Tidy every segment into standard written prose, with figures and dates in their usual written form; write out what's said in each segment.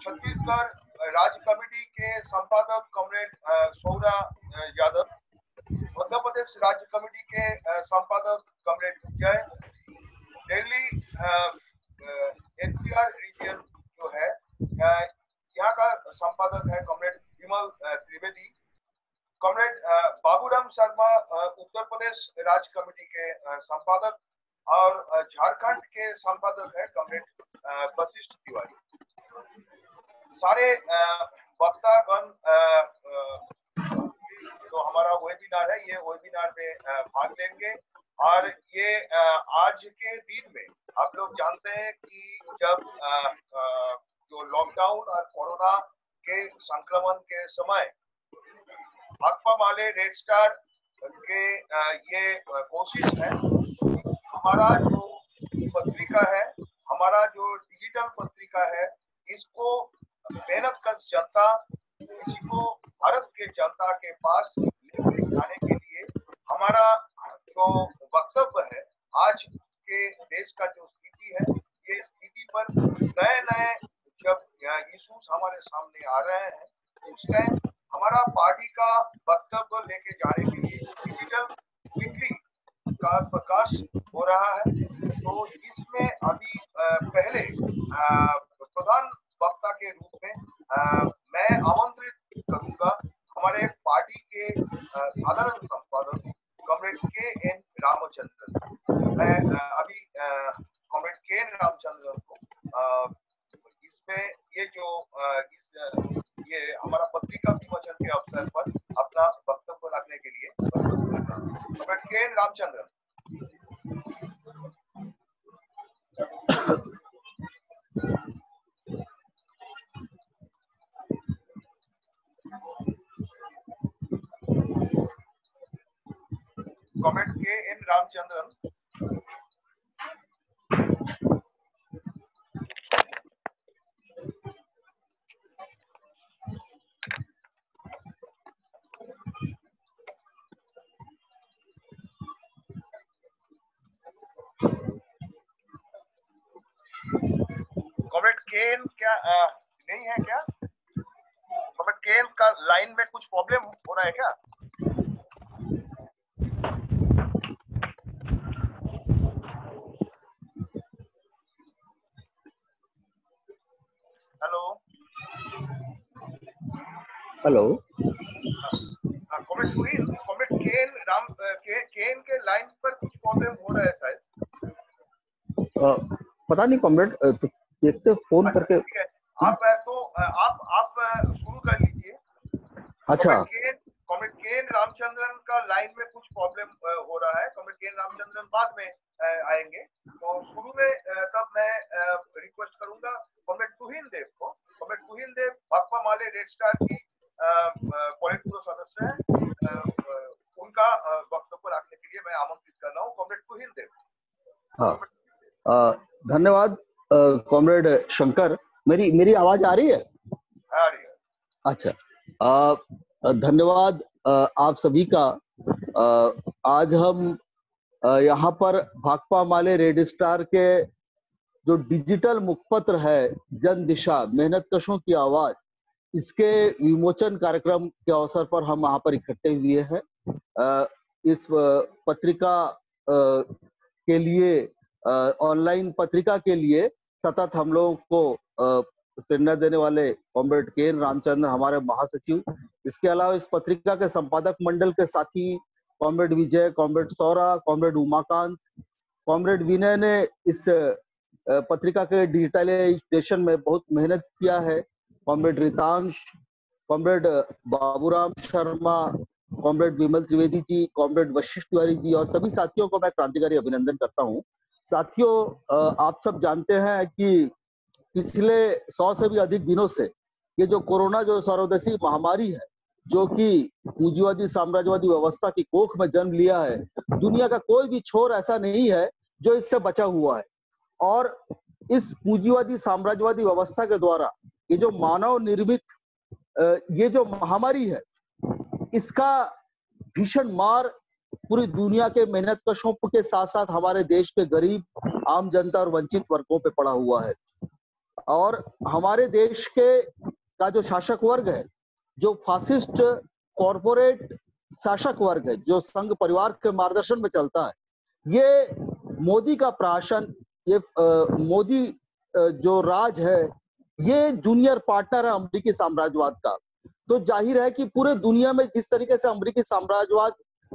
छत्तीसगढ़ राज्य कमेटी के संपादक कॉमरेड सौरा यादव, मध्य प्रदेश राज्य कमेटी के संपादक comrade Vijay, Delhi NCR region जो है यहाँ का संपादक है कॉमरेड विमल त्रिवेदी, कॉमरेड बाबूराम शर्मा उत्तर प्रदेश राज्य कमेटी के संपादक, और झारखंड के संपादक है कॉमरेड वशिष्ठ तिवारी। सारे वक्तागण जो हमारा वेबिनार है, ये वेबिनार में भाग लेंगे। और ये आज के दिन में आप लोग जानते हैं कि जब जो लॉकडाउन और कोरोना के संक्रमण के समय भाकपा माले रेड स्टार के ये कोशिश है, हमारा जो पत्रिका है, हमारा जो डिजिटल पत्रिका है, इसको मेहनत कर जनता, इसको भारत के जनता के पास लेकर जाने के लिए हमारा जो वक्तव्य है, आज के देश का जो स्थिति है, ये स्थिति पर नए नए जब इश्यूज हमारे सामने आ रहे हैं, उस टाइम हमारा पार्टी का वक्तव्य लेके जाने के लिए डिजिटल वीकली का प्रकाश हो रहा है। तो इसमें अभी पहले प्रधान वक्ता के रूप में मैं आमंत्रित करूंगा हमारे पार्टी के साधारण संपादक कॉमरेड के एन रामचंद्रन। मैं अभी कॉमरेड के एन रामचंद्रन को इसमें ये जो ये हमारा पत्रिका विमोचन के अवसर पर अपना वक्तव्य रखने के लिए comrade K N Ramachandran. Comrade K N Ramachandran. Comrade K N क्या नहीं है क्या? कॉमरेड के एन का लाइन में कुछ प्रॉब्लम हो रहा है क्या? हेलो, कॉमरेड केन के लाइन पर कुछ प्रॉब्लम हो रहा है शायद। पता नहीं कॉमरेड, तो देखते फोन करके। आप शुरू कर लीजिए। अच्छा, कॉमरेड केन रामचंद्रन का लाइन में कुछ प्रॉब्लम हो रहा है। कॉमरेड केन रामचंद्रन बाद में आएंगे, तो शुरू में तब मैं रिक्वेस्ट करूंगा कॉमरेड तुहिन देव को। Comrade Tuhin Dev Bhakpa Male red star की पॉलिट ब्यूरो सदस्य है, उनका वक्तव्य रखने के लिए मैं आमंत्रित कर रहा हूँ कॉमरेड तुहिन देव। हाँ, धन्यवाद कॉमरेड शंकर। मेरी आवाज आ रही है? आ रही है। अच्छा, धन्यवाद आप सभी का। आज हम यहाँ पर भाकपा माले रेड स्टार के जो डिजिटल मुखपत्र है जन दिशा मेहनत कशों की आवाज, इसके विमोचन कार्यक्रम के अवसर पर हम वहां पर इकट्ठे हुए हैं। इस पत्रिका के लिए, ऑनलाइन पत्रिका के लिए सतत हम लोगों को प्रेरणा देने वाले कॉमरेड के एन रामचंद्र हमारे महासचिव, इसके अलावा इस पत्रिका के संपादक मंडल के साथी comrade Vijay, comrade Saura, comrade Umakant, comrade Vinay ने इस पत्रिका के डिजिटलाइजेशन में बहुत मेहनत किया है, comrade Ritansh, comrade Baburam Sharma, comrade Vimal Trivedi ji, comrade Vashishtha Tiwari ji और सभी साथियों को मैं क्रांतिकारी अभिनंदन करता हूं। साथियों, आप सब जानते हैं कि पिछले 100 से भी अधिक दिनों से ये जो कोरोना जो सर्वदेशी महामारी है, जो कि पूंजीवादी साम्राज्यवादी व्यवस्था की कोख में जन्म लिया है, दुनिया का कोई भी छोर ऐसा नहीं है जो इससे बचा हुआ है। और इस पूंजीवादी साम्राज्यवादी व्यवस्था के द्वारा ये जो मानव निर्मित ये जो महामारी है, इसका भीषण मार पूरी दुनिया के मेहनत कशों के साथ साथ हमारे देश के गरीब, आम जनता और वंचित वर्गों पे पड़ा हुआ है। और हमारे देश के का जो शासक वर्ग है, जो फासिस्ट कॉरपोरेट शासक वर्ग है, जो संघ परिवार के मार्गदर्शन में चलता है, ये मोदी का प्रशासन, ये मोदी जो राज है, ये जूनियर पार्टनर है अमेरिकी साम्राज्यवाद का। तो जाहिर है कि पूरे दुनिया में जिस तरीके से अमेरिकी साम्राज्यवाद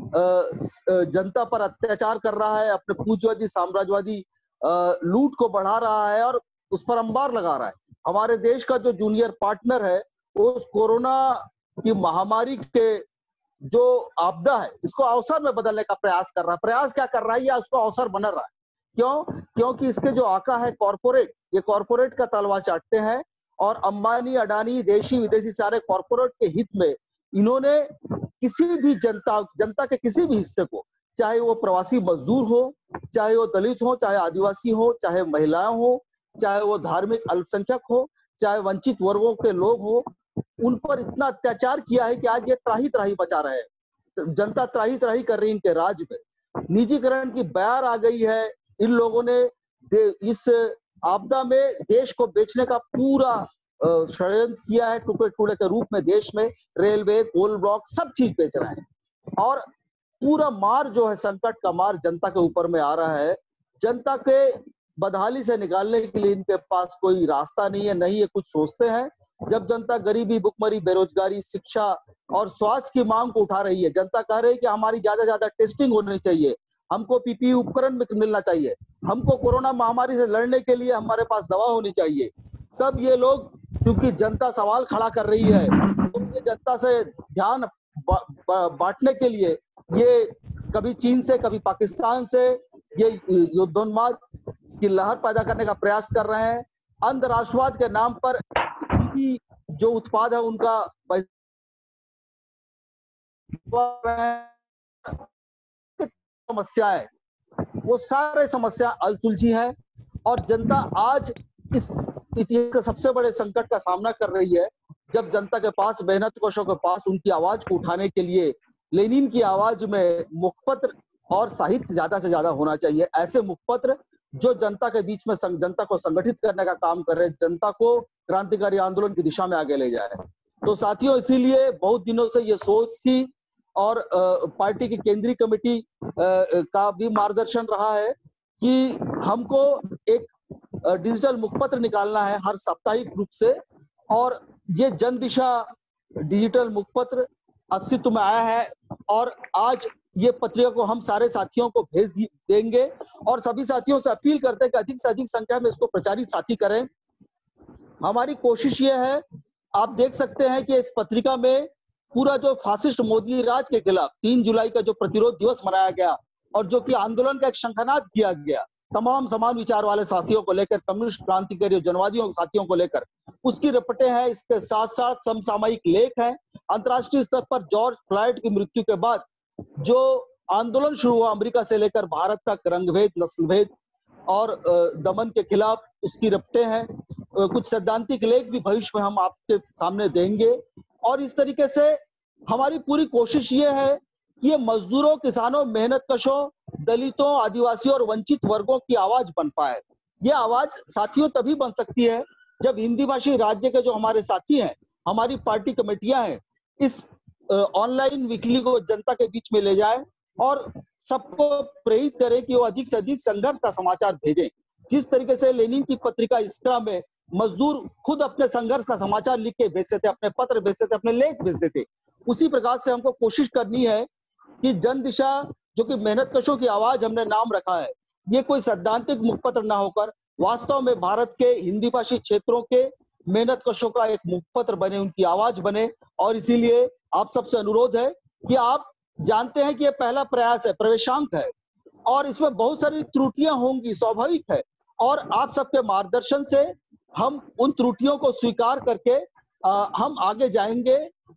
जनता पर अत्याचार कर रहा है, अपने पूंजीवादी साम्राज्यवादी लूट को बढ़ा रहा है और उस पर अंबार लगा रहा है, हमारे देश का जो जूनियर पार्टनर है वो उस कोरोना की महामारी के जो आपदा है इसको अवसर में बदलने का प्रयास कर रहा है। प्रयास क्या कर रहा है, या उसको अवसर बना रहा है। क्यों? क्योंकि इसके जो आका है कॉरपोरेट, ये कॉरपोरेट का तलवार चाटते हैं और अंबानी, अडानी, देशी विदेशी सारे कॉरपोरेट के हित में इन्होंने किसी भी जनता के किसी भी हिस्से को, चाहे वो प्रवासी मजदूर हो, चाहे वो दलित हो, चाहे आदिवासी हो, चाहे महिलाएं हो, चाहे वो धार्मिक अल्पसंख्यक हो, चाहे वंचित वर्गों के लोग हो, उन पर इतना अत्याचार किया है कि आज ये त्राही त्राही बचा रहे हैं। जनता त्राही त्राही कर रही है इनके राज में। निजीकरण की बयार आ गई है। इन लोगों ने इस आपदा में देश को बेचने का पूरा षड्यंत्र किया है। टुकड़े टुकड़े के रूप में देश में रेलवे, कोल ब्लॉक सब चीज बेच रहे हैं और पूरा मार जो है, संकट का मार जनता के ऊपर में आ रहा है। जनता के बदहाली से निकालने के लिए इनके पास कोई रास्ता नहीं है, नहीं ये कुछ सोचते हैं। जब जनता गरीबी, भुखमरी, बेरोजगारी, शिक्षा और स्वास्थ्य की मांग को उठा रही है, जनता कह रही है कि हमारी ज्यादा टेस्टिंग होनी चाहिए, हमको पीपीई उपकरण मिलना चाहिए, हमको कोरोना महामारी से लड़ने के लिए हमारे पास दवा होनी चाहिए, तब ये लोग, क्योंकि जनता सवाल खड़ा कर रही है, तो ये जनता से ध्यान बांटने के लिए ये कभी चीन से, कभी पाकिस्तान से ये युद्धोन्माद की लहर पैदा करने का प्रयास कर रहे हैं। अंतर्राष्ट्रवाद के नाम पर जो उत्पाद है उनका समस्याएं, वो सारे समस्या अलसुलझी है और जनता आज इस इतिहास के सबसे बड़े संकट का सामना कर रही है, जब जनता के पास, मेहनत कशों के पास उनकी आवाज को उठाने के लिए लेनिन की आवाज में मुखपत्र और साहित्य ज्यादा से ज्यादा होना चाहिए। ऐसे मुखपत्र जो जनता के बीच में जनता को संगठित करने का काम कर रहे, जनता को क्रांतिकारी आंदोलन की दिशा में आगे ले जाए। तो साथियों, इसीलिए बहुत दिनों से ये सोच थी और पार्टी की केंद्रीय कमेटी का भी मार्गदर्शन रहा है कि हमको एक डिजिटल मुखपत्र निकालना है हर साप्ताहिक रूप से, और ये जन दिशा डिजिटल मुखपत्र अस्तित्व में आया है और आज ये पत्रिका को हम सारे साथियों को भेज देंगे और सभी साथियों से अपील करते हैं कि अधिक से अधिक संख्या में इसको प्रचारित साथी करें। हमारी कोशिश ये है, आप देख सकते हैं कि इस पत्रिका में पूरा जो फासिस्ट मोदी राज के खिलाफ 3 जुलाई का जो प्रतिरोध दिवस मनाया गया और जो कि आंदोलन का एक शंखनाद किया गया, तमाम समान विचार वाले साथियों को लेकर, कम्युनिस्ट क्रांतिकारी जनवादियों साथियों को लेकर, उसकी रिपोर्टें हैं। इसके साथ साथ समसामयिक लेख हैं। अंतर्राष्ट्रीय स्तर पर जॉर्ज फ्लॉयड की मृत्यु के बाद जो आंदोलन शुरू हुआ अमेरिका से लेकर भारत तक, रंगभेद, नस्लभेद और दमन के खिलाफ, उसकी रिपोर्टें हैं। कुछ सैद्धांतिक लेख भी भविष्य में हम आपके सामने देंगे और इस तरीके से हमारी पूरी कोशिश ये है कि ये मजदूरों, किसानों, मेहनत कशों, दलितों, आदिवासियों और वंचित वर्गों की आवाज बन पाए। ये आवाज साथियों तभी बन सकती है जब हिंदी भाषी राज्य के जो हमारे साथी हैं, हमारी पार्टी कमेटियां हैं, इस ऑनलाइन वीकली को जनता के बीच में ले जाए और सबको प्रेरित करें कि वो अधिक से अधिक संघर्ष का समाचार भेजें। जिस तरीके से लेनिन की पत्रिका इस्क्रा में मजदूर खुद अपने संघर्ष का समाचार लिख के भेजते थे, अपने पत्र भेजते थे, अपने लेख भेजते थे, उसी प्रकार से हमको कोशिश करनी है कि जन दिशा, जो कि मेहनत कशों की आवाज हमने नाम रखा है, ये कोई सैद्धांतिक मुखपत्र ना होकर वास्तव में भारत के हिंदी भाषी क्षेत्रों के मेहनत कशों का एक मुखपत्र बने, उनकी आवाज बने। और इसीलिए आप सबसे अनुरोध है कि आप जानते हैं कि ये पहला प्रयास है, प्रवेशांक है और इसमें बहुत सारी त्रुटियां होंगी, स्वाभाविक है, और आप सबके मार्गदर्शन से हम उन त्रुटियों को स्वीकार करके हम आगे जाएंगे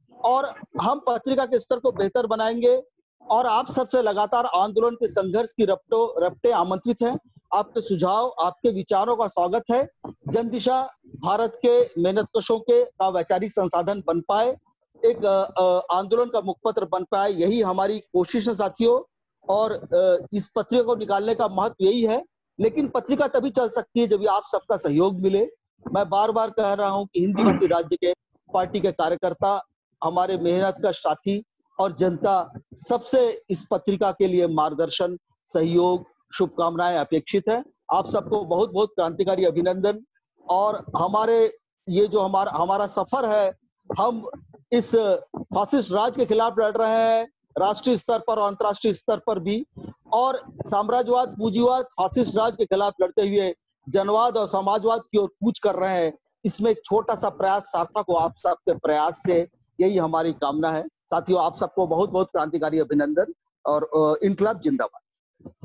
और हम पत्रिका के स्तर को बेहतर बनाएंगे। और आप सबसे लगातार आंदोलन के संघर्ष की रपटे आमंत्रित हैं। आपके सुझाव, आपके विचारों का स्वागत है। जन दिशा भारत के मेहनत कशों के का वैचारिक संसाधन बन पाए, एक आंदोलन का मुखपत्र बन पाए, यही हमारी कोशिश है साथियों। और इस पत्रिका को निकालने का महत्व यही है। लेकिन पत्रिका तभी चल सकती है जब आप सबका सहयोग मिले, मैं बार बार कह रहा हूं कि हिंदी भाषी राज्य के पार्टी के कार्यकर्ता, हमारे मेहनत का साथी और जनता सबसे इस पत्रिका के लिए मार्गदर्शन, सहयोग, शुभकामनाएं अपेक्षित है। आप सबको बहुत बहुत क्रांतिकारी अभिनंदन। और हमारे ये जो हमारा सफर है, हम इस फासिस्ट राज के खिलाफ लड़ रहे हैं, राष्ट्रीय स्तर पर और अंतर्राष्ट्रीय स्तर पर भी, और साम्राज्यवाद, पूंजीवाद, फासिस्ट राज के खिलाफ लड़ते हुए जनवाद और समाजवाद की ओर कूच कर रहे हैं। इसमें एक छोटा सा प्रयास सार्थक हो आप सबके प्रयास से, यही हमारी कामना है। साथियों, आप सबको बहुत बहुत क्रांतिकारी अभिनंदन और इनकलाब जिंदाबाद।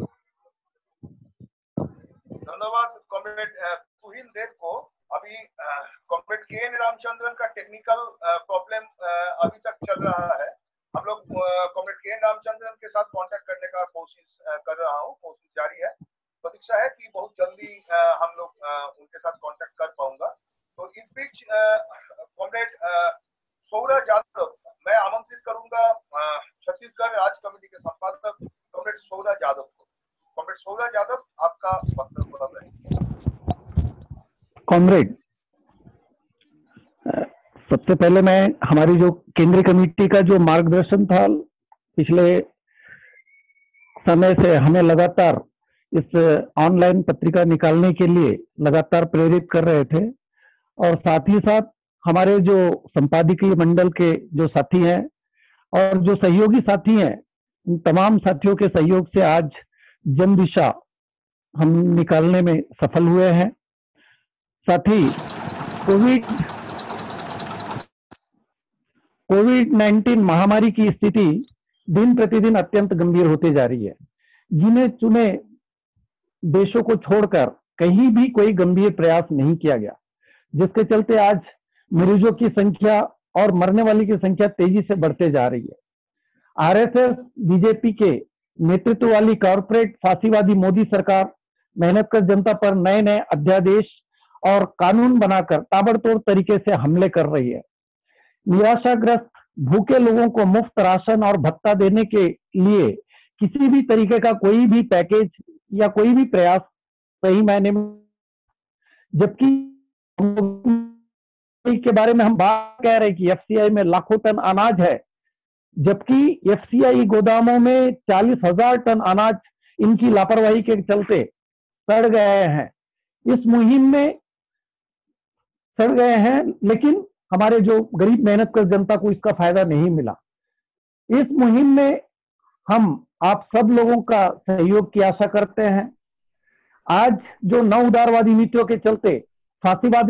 धन्यवाद कॉमरेड तुहिन देव को। अभी कॉमरेड के एन रामचंद्रन का टेक्निकल प्रॉब्लम अभी तक चल रहा है। हम लोग कॉमरेड के एन रामचंद्रन के साथ कांटेक्ट करने का कोशिश कर रहा हूँ, कोशिश जारी है। प्रतीक्षा है कि बहुत जल्दी हम लोग उनके साथ कांटेक्ट कर पाऊंगा। तो इस बीच कॉमरेड सौरज यादव, मैं आमंत्रित करूंगा छत्तीसगढ़ राज्य कमेटी के संपादक कॉमरेड सौरज यादव को। कॉमरेड सौरज यादव, आपका वक्तव्य है। कॉमरेड, सबसे पहले मैं हमारी जो केंद्रीय कमेटी का जो मार्गदर्शन था पिछले समय से, हमें लगातार इस ऑनलाइन पत्रिका निकालने के लिए लगातार प्रेरित कर रहे थे, और साथ ही साथ हमारे जो संपादकीय मंडल के जो साथी हैं और जो सहयोगी साथी हैं, उन तमाम साथियों के सहयोग से आज जन दिशा हम निकालने में सफल हुए हैं। साथ ही कोविड-19 महामारी की स्थिति दिन प्रतिदिन अत्यंत गंभीर होती जा रही है। गिने चुने देशों को छोड़कर कहीं भी कोई गंभीर प्रयास नहीं किया गया, जिसके चलते आज मरीजों की संख्या और मरने वाली की संख्या तेजी से बढ़ते जा रही है। आरएसएस, बीजेपी के नेतृत्व वाली कॉर्पोरेट फांसीवादी मोदी सरकार मेहनत कर जनता पर नए नए अध्यादेश और कानून बनाकर ताबड़तोड़ तरीके से हमले कर रही है। निराशाग्रस्त भूखे लोगों को मुफ्त राशन और भत्ता देने के लिए किसी भी तरीके का कोई भी पैकेज या कोई भी प्रयास सही मायने में, जबकि के बारे में हम बात कह रहे हैं कि एफसीआई में लाखों टन अनाज है, जबकि एफसीआई गोदामों में 40,000 टन अनाज इनकी लापरवाही के चलते सड़ गए हैं। इस मुहिम में सड़ गए हैं, लेकिन हमारे जो गरीब मेहनत कर जनता को इसका फायदा नहीं मिला। इस मुहिम में हम आप सब लोगों का सहयोग की आशा करते हैं। आज जो नव उदारवादी नीतियों के चलते फांसीवादी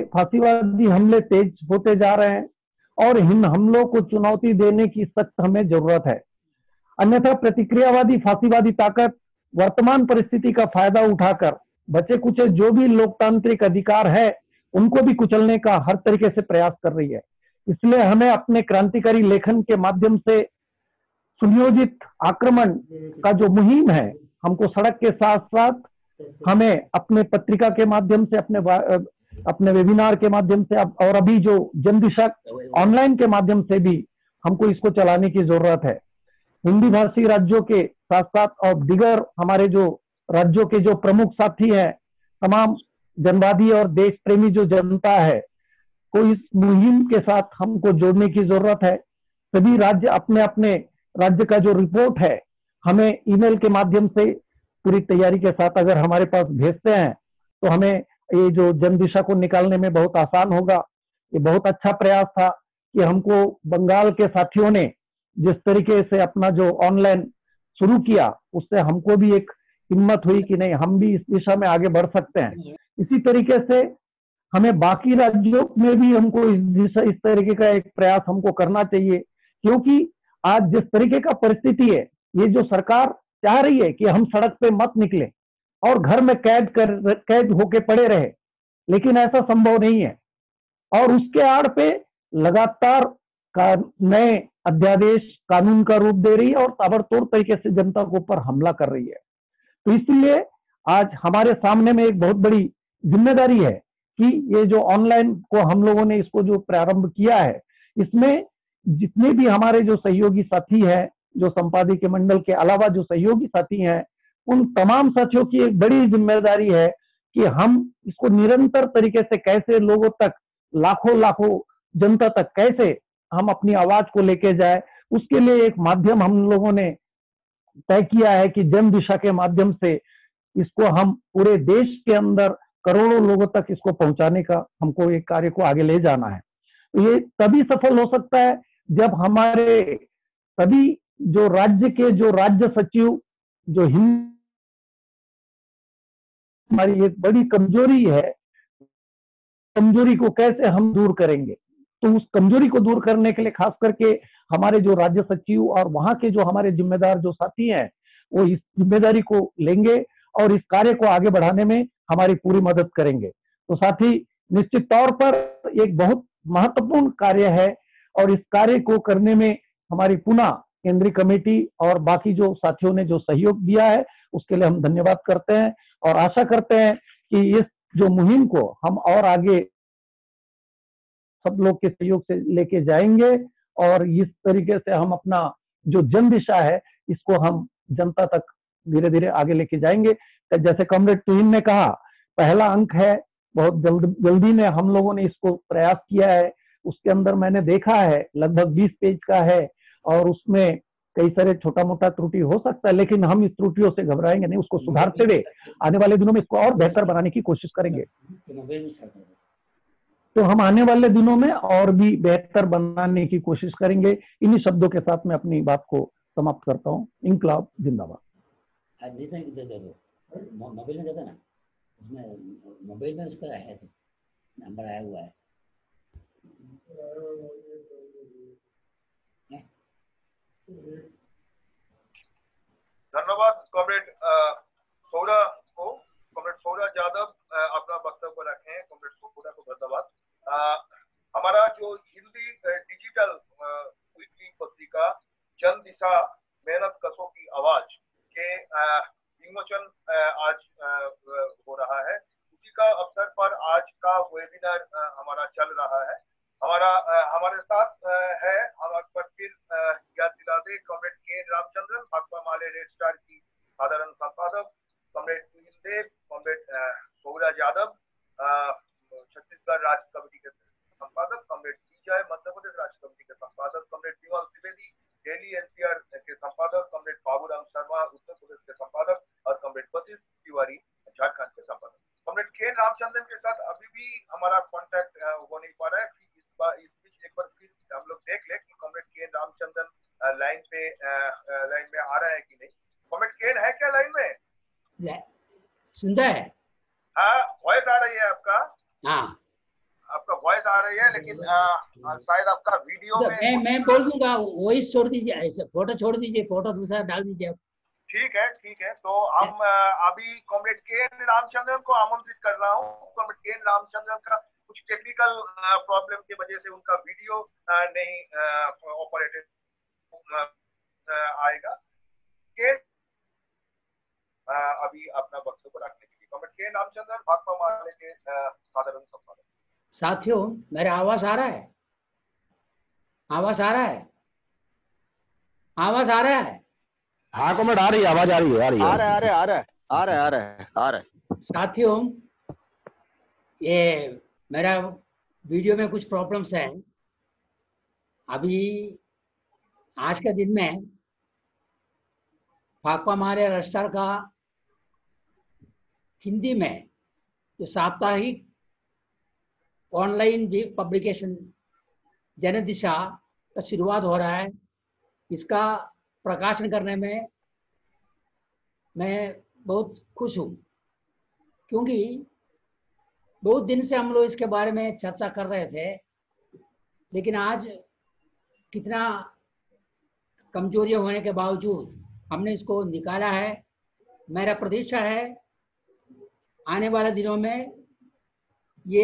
हमले तेज होते जा रहे हैं, और इन हमलों को चुनौती देने की सख्त हमें जरूरत है। अन्यथा प्रतिक्रियावादी फांसीवादी ताकत वर्तमान परिस्थिति का फायदा उठाकर बचे कुचे जो भी लोकतांत्रिक अधिकार है उनको भी कुचलने का हर तरीके से प्रयास कर रही है। इसलिए हमें अपने क्रांतिकारी लेखन के माध्यम से सुनियोजित आक्रमण का जो मुहिम है, हमको सड़क के साथ साथ हमें अपने पत्रिका के माध्यम से, अपने वेबिनार के माध्यम से, और अभी जो जन दिशा ऑनलाइन के माध्यम से भी हमको इसको चलाने की जरूरत है। हिंदी भाषी राज्यों के साथ साथ और दिगर हमारे जो राज्यों के जो प्रमुख साथी हैं, तमाम जनवादी और देश प्रेमी जो जनता है, को इस मुहिम के साथ हमको जोड़ने की जरूरत है। सभी राज्य अपने अपने राज्य का जो रिपोर्ट है हमें ईमेल के माध्यम से पूरी तैयारी के साथ अगर हमारे पास भेजते हैं तो हमें ये जो जन दिशा को निकालने में बहुत आसान होगा। ये बहुत अच्छा प्रयास था कि हमको बंगाल के साथियों ने जिस तरीके से अपना जो ऑनलाइन शुरू किया, उससे हमको भी एक हिम्मत हुई कि नहीं, हम भी इस दिशा में आगे बढ़ सकते हैं। इसी तरीके से हमें बाकी राज्यों में भी हमको इस तरीके का एक प्रयास हमको करना चाहिए, क्योंकि आज जिस तरीके का परिस्थिति है, ये जो सरकार चाह रही है कि हम सड़क पे मत निकले और घर में कैद होके पड़े रहे, लेकिन ऐसा संभव नहीं है। और उसके आड़ पे लगातार नए अध्यादेश कानून का रूप दे रही है और ताबड़तोड़ तरीके से जनता के ऊपर हमला कर रही है। तो इसलिए आज हमारे सामने में एक बहुत बड़ी जिम्मेदारी है कि ये जो ऑनलाइन को हम लोगों ने इसको जो प्रारंभ किया है, इसमें जितने भी हमारे जो सहयोगी साथी हैं, जो संपादकीय मंडल के अलावा जो सहयोगी साथी हैं, उन तमाम साथियों की एक बड़ी जिम्मेदारी है कि हम इसको निरंतर तरीके से कैसे लोगों तक, लाखों लाखों जनता तक कैसे हम अपनी आवाज को लेके जाए, उसके लिए एक माध्यम हम लोगों ने तय किया है कि जन दिशा के माध्यम से इसको हम पूरे देश के अंदर करोड़ों लोगों तक इसको पहुंचाने का हमको एक कार्य को आगे ले जाना है। तो ये तभी सफल हो सकता है जब हमारे सभी जो राज्य के जो राज्य सचिव जो हमारी एक बड़ी कमजोरी है, कमजोरी को कैसे हम दूर करेंगे, तो उस कमजोरी को दूर करने के लिए खास करके हमारे जो राज्य सचिव और वहां के जो हमारे जिम्मेदार जो साथी हैं वो इस जिम्मेदारी को लेंगे और इस कार्य को आगे बढ़ाने में हमारी पूरी मदद करेंगे। तो साथी, निश्चित तौर पर एक बहुत महत्वपूर्ण कार्य है और इस कार्य को करने में हमारी पुनः केंद्रीय कमेटी और बाकी जो साथियों ने जो सहयोग दिया है उसके लिए हम धन्यवाद करते हैं और आशा करते हैं कि इस जो मुहिम को हम और आगे सब लोग के सहयोग से लेके जाएंगे और इस तरीके से हम अपना जो जन दिशा है इसको हम जनता तक धीरे धीरे आगे लेके जाएंगे। जैसे कॉमरेड तुहिन ने कहा, पहला अंक है, बहुत जल्दी में हम लोगों ने इसको प्रयास किया है, उसके अंदर मैंने देखा है लगभग 20 पेज का है और उसमें कई सारे छोटा मोटा त्रुटि हो सकता है, लेकिन हम इस त्रुटियों से घबराएंगे नहीं, उसको सुधारते हुए आने वाले दिनों में इसको और बेहतर बनाने की कोशिश करेंगे। तो हम आने वाले दिनों में और भी बेहतर बनाने की कोशिश करेंगे। इन्हीं शब्दों के साथ मैं अपनी बात को समाप्त करता हूँ। इंकलाब जिंदाबाद। मोबाइल में देखा ना, उसमें मोबाइल में उसका है नंबर आया हुआ है। धन्यवाद कॉमरेड सौरा को। कॉमरेड सौरा यादव अपना वक्तव्य रखें। कॉमरेड सौरा को धन्यवाद। हमारा जो हिंदी डिजिटल वीकली पत्रिका जन दिशा मेहनत कशों की आवाज के विमोचन आज हो रहा है, उसी का अवसर पर आज का वेबिनार हमारा चल रहा है। हमारे साथ है, हमारे पर फिर याद दिला दे, comrade K Ramachandran, Bhakpa Male red star की साधारण संपादक, कॉमरेड तुहिन देव, कॉमरेड सौरा यादव छत्तीसगढ़ राज्य कमेटी के संपादक, कॉमरेड विजय मध्य प्रदेश राज्य कमेटी के संपादक, कॉमरेड विमल त्रिवेदी दिल्ली एनसीआर के संपादक, कॉमरेड बाबूराम शर्मा उत्तर प्रदेश के संपादक और कॉमरेड वशिष्ठ तिवारी झारखंड के संपादक। कॉमरेड के रामचंद्रन के साथ अभी भी हमारा कांटेक्ट हो नहीं पा रहा है। इस बीच एक बार फिर हम लोग देख ले कि कॉमरेड के रामचंद्रन लाइन में आ रहा है कि नहीं। कॉमरेड केन है क्या लाइन में? सुनता है? हाँ, वॉइस आ रही है आपका। हाँ, आपका वॉइस आ रही है, लेकिन शायद आपका वीडियो तो में मैं बोल दूंगा, वॉइस छोड़ दीजिए, ऐसे फोटो छोड़ दीजिए, फोटो दूसरा डाल दीजिए। ठीक है, ठीक है। तो हम अभी कॉमरेड के रामचंद्रन को आमंत्रित कर रहा हूँ। कॉमरेड के रामचंद्रन का कुछ टेक्निकल प्रॉब्लम की वजह से उनका वीडियो नहीं ऑपरेटेड आएगा। के अभी अपना वक्तव्य रखने के लिए कॉमरेड के रामचंद्रन, भाकपा माले के साधारण संपादक। साथियों, मेरा आवाज आ रहा है? आवाज आ रहा है? आवाज आ रहा है? हाँ कॉमरेड, आ रही है, आवाज आ रही है, आ रहा है। साथियों, ये मेरा वीडियो में कुछ प्रॉब्लम्स है। अभी आज के दिन में भाकपा माले रजिस्ट्रार का हिंदी में जो साप्ताहिक ऑनलाइन पब्लिकेशन जन दिशा का शुरुआत हो रहा है, इसका प्रकाशन करने में मैं बहुत खुश हूँ, क्योंकि बहुत दिन से हम लोग इसके बारे में चर्चा कर रहे थे, लेकिन आज कितना कमजोरियां होने के बावजूद हमने इसको निकाला है। मेरा प्रतीक्षा है आने वाले दिनों में ये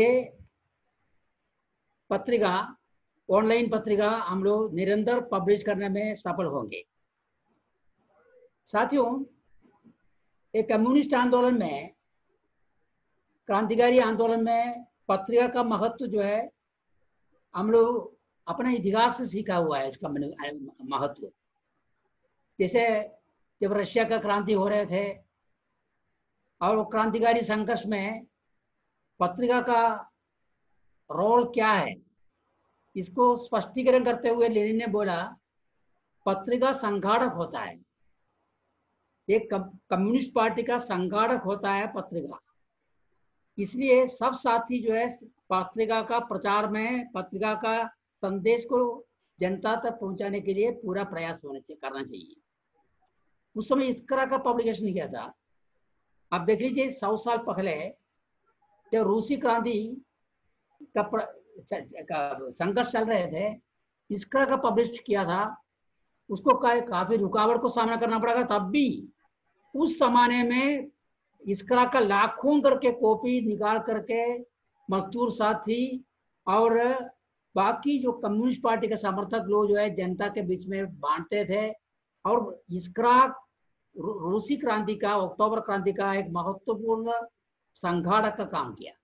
पत्रिका, ऑनलाइन पत्रिका हम लोग निरंतर पब्लिश करने में सफल होंगे। साथियों, एक कम्युनिस्ट आंदोलन में, क्रांतिकारी आंदोलन में पत्रिका का महत्व जो है हम लोग अपने इतिहास से सीखा हुआ है। इसका महत्व, जैसे जब रशिया का क्रांति हो रहे थे और क्रांतिकारी संघर्ष में पत्रिका का रोल क्या है, इसको स्पष्टीकरण करते हुए लेनिन ने बोला पत्रिका संघाड़क होता है, एक कम्युनिस्ट पार्टी का संघाड़क होता है पत्रिका। इसलिए सब साथी जो है पत्रिका का प्रचार में, पत्रिका का संदेश को जनता तक पहुंचाने के लिए पूरा प्रयास करना चाहिए। उस समय इस्करा का पब्लिकेशन किया था। अब देख लीजिए 100 साल पहले जब रूसी क्रांति का संघर्ष चल रहे थे, इस्करा का पब्लिश किया था, उसको काफी रुकावट को सामना करना पड़ा। तब भी उस जमाने में इस्करा का लाखों करके कॉपी निकाल करके मजदूर साथी और बाकी जो कम्युनिस्ट पार्टी के समर्थक लोग जो है जनता के बीच में बांटते थे। और इस्करा रूसी क्रांति का, अक्टूबर क्रांति का एक महत्वपूर्ण संघाड़क का काम किया।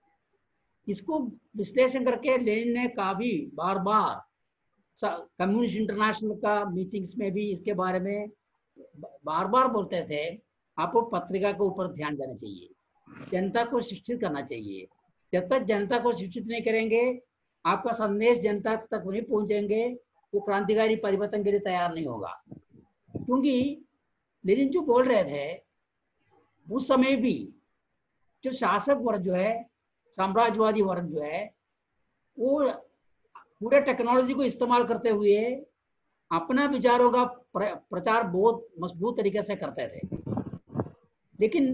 इसको विश्लेषण करके लेनिन ने काफी बार बार कम्युनिस्ट इंटरनेशनल का मीटिंग्स में भी इसके बारे में बार बार बोलते थे, आपको पत्रिका के ऊपर ध्यान देना चाहिए, जनता को शिक्षित करना चाहिए। जब तक जनता को शिक्षित नहीं करेंगे, आपका संदेश जनता तक नहीं पहुंचेंगे, वो क्रांतिकारी परिवर्तन के लिए तैयार नहीं होगा। क्योंकि लेनिन जो बोल रहे थे उस समय भी जो शासक वर्ग जो है, साम्राज्यवादी वर्ग जो है, वो पूरे टेक्नोलॉजी को इस्तेमाल करते हुए अपना विचारों का प्रचार बहुत मजबूत तरीके से करते थे। लेकिन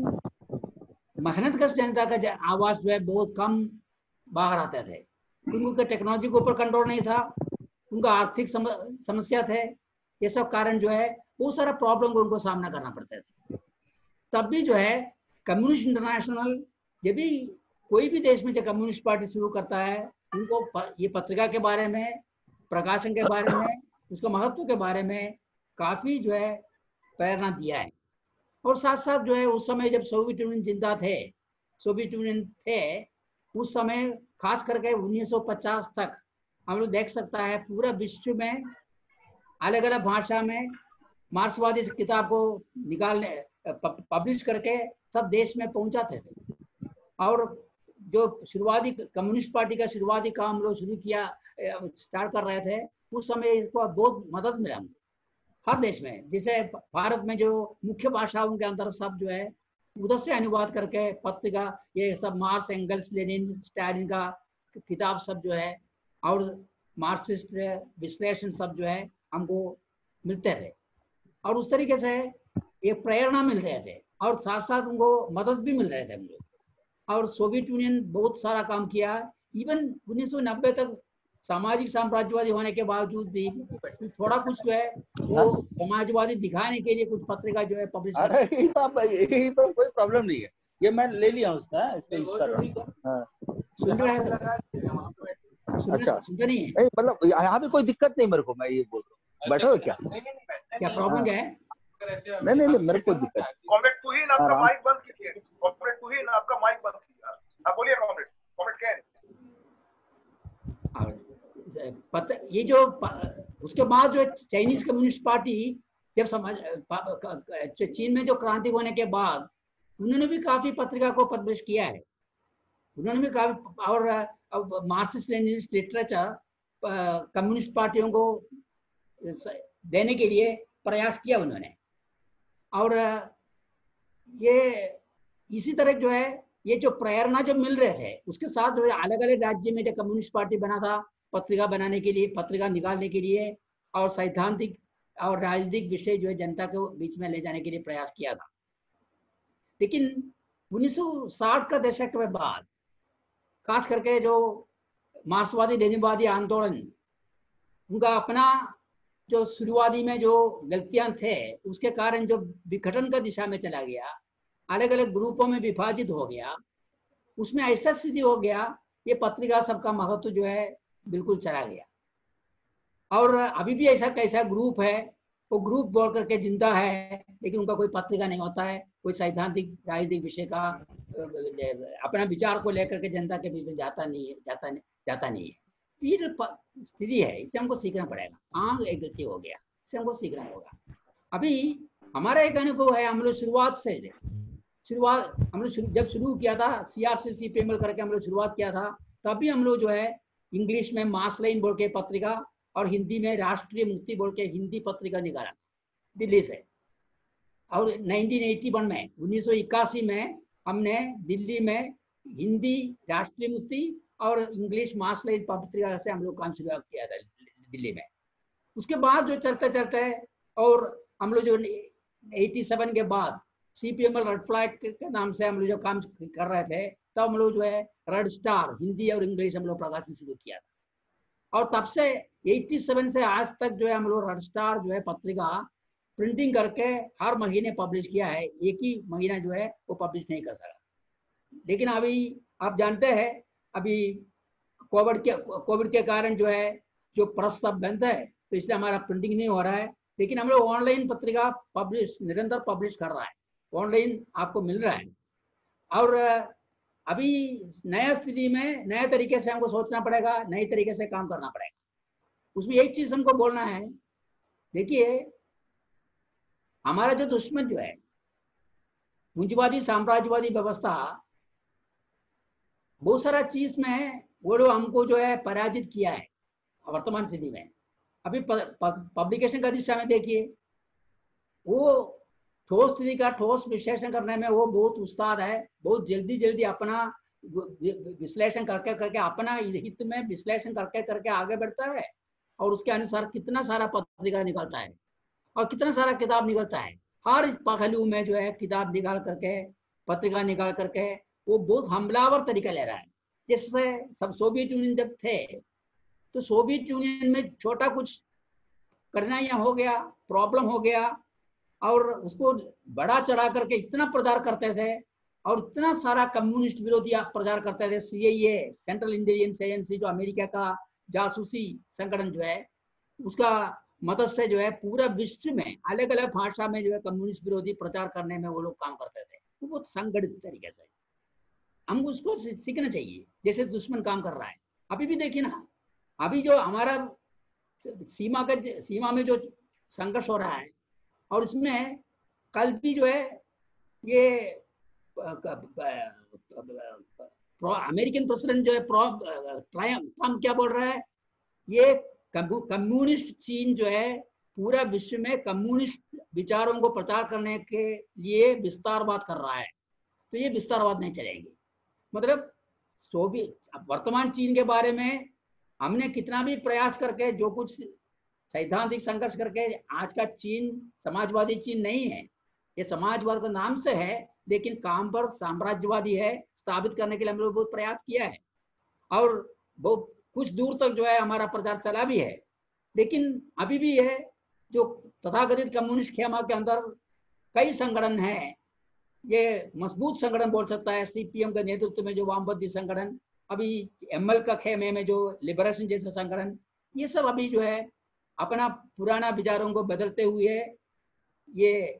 मेहनतकश जनता का आवाज जो है बहुत कम बाहर आते थे, क्योंकि उनके टेक्नोलॉजी के ऊपर कंट्रोल नहीं था, उनका आर्थिक समस्या थे, ये सब कारण जो है बहुत सारा प्रॉब्लम को उनको सामना करना पड़ता था। तब भी जो है कम्युनिस्ट इंटरनेशनल, जब भी कोई भी देश में जो कम्युनिस्ट पार्टी शुरू करता है, उनको ये पत्रिका के बारे में, प्रकाशन के बारे में, उसके महत्व के बारे में काफी जो है प्रेरणा दिया है। और साथ साथ जो है उस समय जब सोवियत यूनियन जिंदा थे, सोवियत यूनियन थे, उस समय खास करके 1950 तक हम लोग देख सकता है पूरा विश्व में अलग अलग भाषा में मार्क्सवादी किताब को निकालने पब्लिश करके सब देश में पहुंचाते थे। और जो शुरुआती कम्युनिस्ट पार्टी का शुरुआती काम लोग शुरू किया, स्टार्ट कर रहे थे, उस समय इसको बहुत मदद मिला हर देश में। जैसे भारत में जो मुख्य भाषाओं के अंदर सब जो है उधर से अनुवाद करके पत्रिका, ये सब मार्क्स, एंगल्स, लेनिन, स्टालिन का किताब सब जो है और मार्क्सिस्ट विश्लेषण सब जो है हमको मिलते थे। और उस तरीके से ये प्रेरणा मिल रहे थे और साथ साथ उनको मदद भी मिल रहे थे हम लोग। और सोवियत यूनियन बहुत सारा काम किया। इवन 1990 तक सामाजिक साम्राज्यवादी होने के बावजूद भी थोड़ा कुछ जो है वो समाजवादी दिखाने के लिए कुछ पत्रिका जो है पब्लिश। अरे यही पर कोई प्रॉब्लम नहीं है, ये मैं ले लिया उसका, इसको यूज कर रहा हूं। सुन रहे हैं? अच्छा, सुनते नहीं है? मतलब यहाँ पे कोई दिक्कत नहीं मेरे को, मैं ये बोल रहा हूँ। बैठो क्या प्रॉब्लम क्या है? नहीं मेरे को दिक्कत। कॉमरेड तुहिन, आपका माइक बंद कीजिए। कॉमरेड तुहिन, आपका माइक बंद कीजिए। आप बोलिए कॉमरेड। कॉमरेड क्या है? ये जो उसके बाद जो चाइनीज कम्युनिस्ट पार्टी जब चीन में जो क्रांति होने के बाद उन्होंने भी काफी पत्रिका को पब्लिश किया है। उन्होंने भी काफी, और मार्क्सिस्ट लेनिनिस्ट लिटरेचर कम्युनिस्ट पार्टियों को देने के लिए प्रयास किया उन्होंने। और ये इसी तरह जो है ये जो प्रेरणा जो मिल रहे थे उसके साथ जो अलग अलग राज्य में जो कम्युनिस्ट पार्टी बना था पत्रिका बनाने के लिए, पत्रिका निकालने के लिए और सैद्धांतिक और राजनीतिक विषय जो है जनता के बीच में ले जाने के लिए प्रयास किया था। लेकिन 1960 का दशक के बाद खास करके जो मार्क्सवादी लेनिनवादी आंदोलन, उनका अपना जो शुरुआती में जो गलतियां थे उसके कारण जो विघटन का दिशा में चला गया, अलग अलग ग्रुपों में विभाजित हो गया, उसमें ऐसा स्थिति हो गया ये पत्रिका सबका महत्व जो है बिल्कुल चला गया। और अभी भी ऐसा कैसा ग्रुप है, वो ग्रुप बोल करके जिंदा है लेकिन उनका कोई पत्रिका नहीं होता है, कोई सैद्धांतिक राजनीतिक विषय का अपना विचार को लेकर के जनता के बीच में जाता नहीं है। ये जो स्थिति है इससे हमको सीखना पड़ेगा। हाँ, एक गलती हो गया, इससे हमको सीखना होगा। अभी हमारा एक अनुभव है, हम लोग शुरुआत से शुरुआत हम लोग जब शुरू किया था CRC CPML करके हम लोग शुरुआत किया था, तभी हम लोग जो है इंग्लिश में मास लाइन बोल के पत्रिका और हिंदी में राष्ट्रीय मुक्ति बोल के हिंदी पत्रिका निकाला दिल्ली से। और 1981 में 1981 में हमने दिल्ली में हिंदी राष्ट्रीय मुक्ति और इंग्लिश मास लाइन पत्रिका से हम लोग काम शुरू किया था दिल्ली में। उसके बाद जो चलते चलते और हम लोग जो 87 के बाद CPML रेड फ्लैग के नाम से हम लोग जो काम कर रहे थे, तब हम लोग जो है रेड स्टार हिंदी और इंग्लिश हम लोग प्रकाशन शुरू किया था। और तब से 87 से आज तक जो है हम लोग रेड स्टार जो है पत्रिका प्रिंटिंग करके हर महीने पब्लिश किया है। एक ही महीना जो है वो पब्लिश नहीं कर सका। लेकिन अभी आप जानते हैं अभी कोविड के कारण जो है जो प्रेस सब बंद है, तो इसलिए हमारा प्रिंटिंग नहीं हो रहा है। लेकिन हम लोग ऑनलाइन पत्रिका निरंतर पब्लिश कर रहा है, ऑनलाइन आपको मिल रहा है। और अभी नया स्थिति में नए तरीके से हमको सोचना पड़ेगा, नए तरीके से काम करना पड़ेगा। उसमें एक चीज हमको बोलना है, देखिए हमारा जो दुश्मन जो है पूंजीवादी साम्राज्यवादी व्यवस्था, बहुत सारा चीज में वो लोग हमको जो है पराजित किया है वर्तमान स्थिति में। अभी पब्लिकेशन का दिशा में देखिए, वो ठोस स्थिति का ठोस विश्लेषण करने में वो बहुत उस्ताद है, बहुत जल्दी जल्दी अपना विश्लेषण करके करके अपना हित में विश्लेषण करके करके आगे बढ़ता है और उसके अनुसार कितना सारा पत्रिका निकलता है और कितना सारा किताब निकलता है। हर पहलू में जो है किताब निकाल करके पत्रिका निकाल करके वो बहुत हमलावर तरीका ले रहा है। जैसे सब सोवियत यूनियन जब थे तो सोवियत यूनियन में छोटा कुछ कठिनाइयां हो गया, प्रॉब्लम हो गया और उसको बड़ा चढ़ा करके इतना प्रचार करते थे और इतना सारा कम्युनिस्ट विरोधी प्रचार करते थे। CIA सेंट्रल इंटेलिजेंस एजेंसी जो अमेरिका का जासूसी संगठन जो है उसका मदद से जो है पूरा विश्व में अलग अलग भाषा में जो है कम्युनिस्ट विरोधी प्रचार करने में वो लोग काम करते थे। तो बहुत संगठित तरीके से हमको उसको सीखना चाहिए, जैसे दुश्मन काम कर रहा है। अभी भी देखिए ना, अभी जो हमारा सीमा में जो संघर्ष हो रहा है और इसमें कल भी जो है ये अमेरिकन प्रेसिडेंट जो है ट्रम्प क्या बोल रहा है, ये कम्युनिस्ट चीन जो है पूरा विश्व में कम्युनिस्ट विचारों को प्रचार करने के लिए विस्तारवाद कर रहा है। तो ये विस्तारवाद नहीं चलेगी। मतलब सोवियत वर्तमान चीन के बारे में हमने कितना भी प्रयास करके जो कुछ सैद्धांतिक संघर्ष करके आज का चीन समाजवादी चीन नहीं है, ये समाजवाद का नाम से है लेकिन काम पर साम्राज्यवादी है, स्थापित करने के लिए हम लोग बहुत प्रयास किया है और बहुत कुछ दूर तक जो है हमारा प्रचार चला भी है। लेकिन अभी भी है जो तथाकथित कम्युनिस्ट खेमा के अंदर कई संगठन हैं, ये मजबूत संगठन बोल सकता है CPM के नेतृत्व में जो वामपंथी संगठन, अभी ML का खेमे में जो लिबरेशन जैसे संगठन, ये सब अभी जो है अपना पुराना विचारों को बदलते हुए ये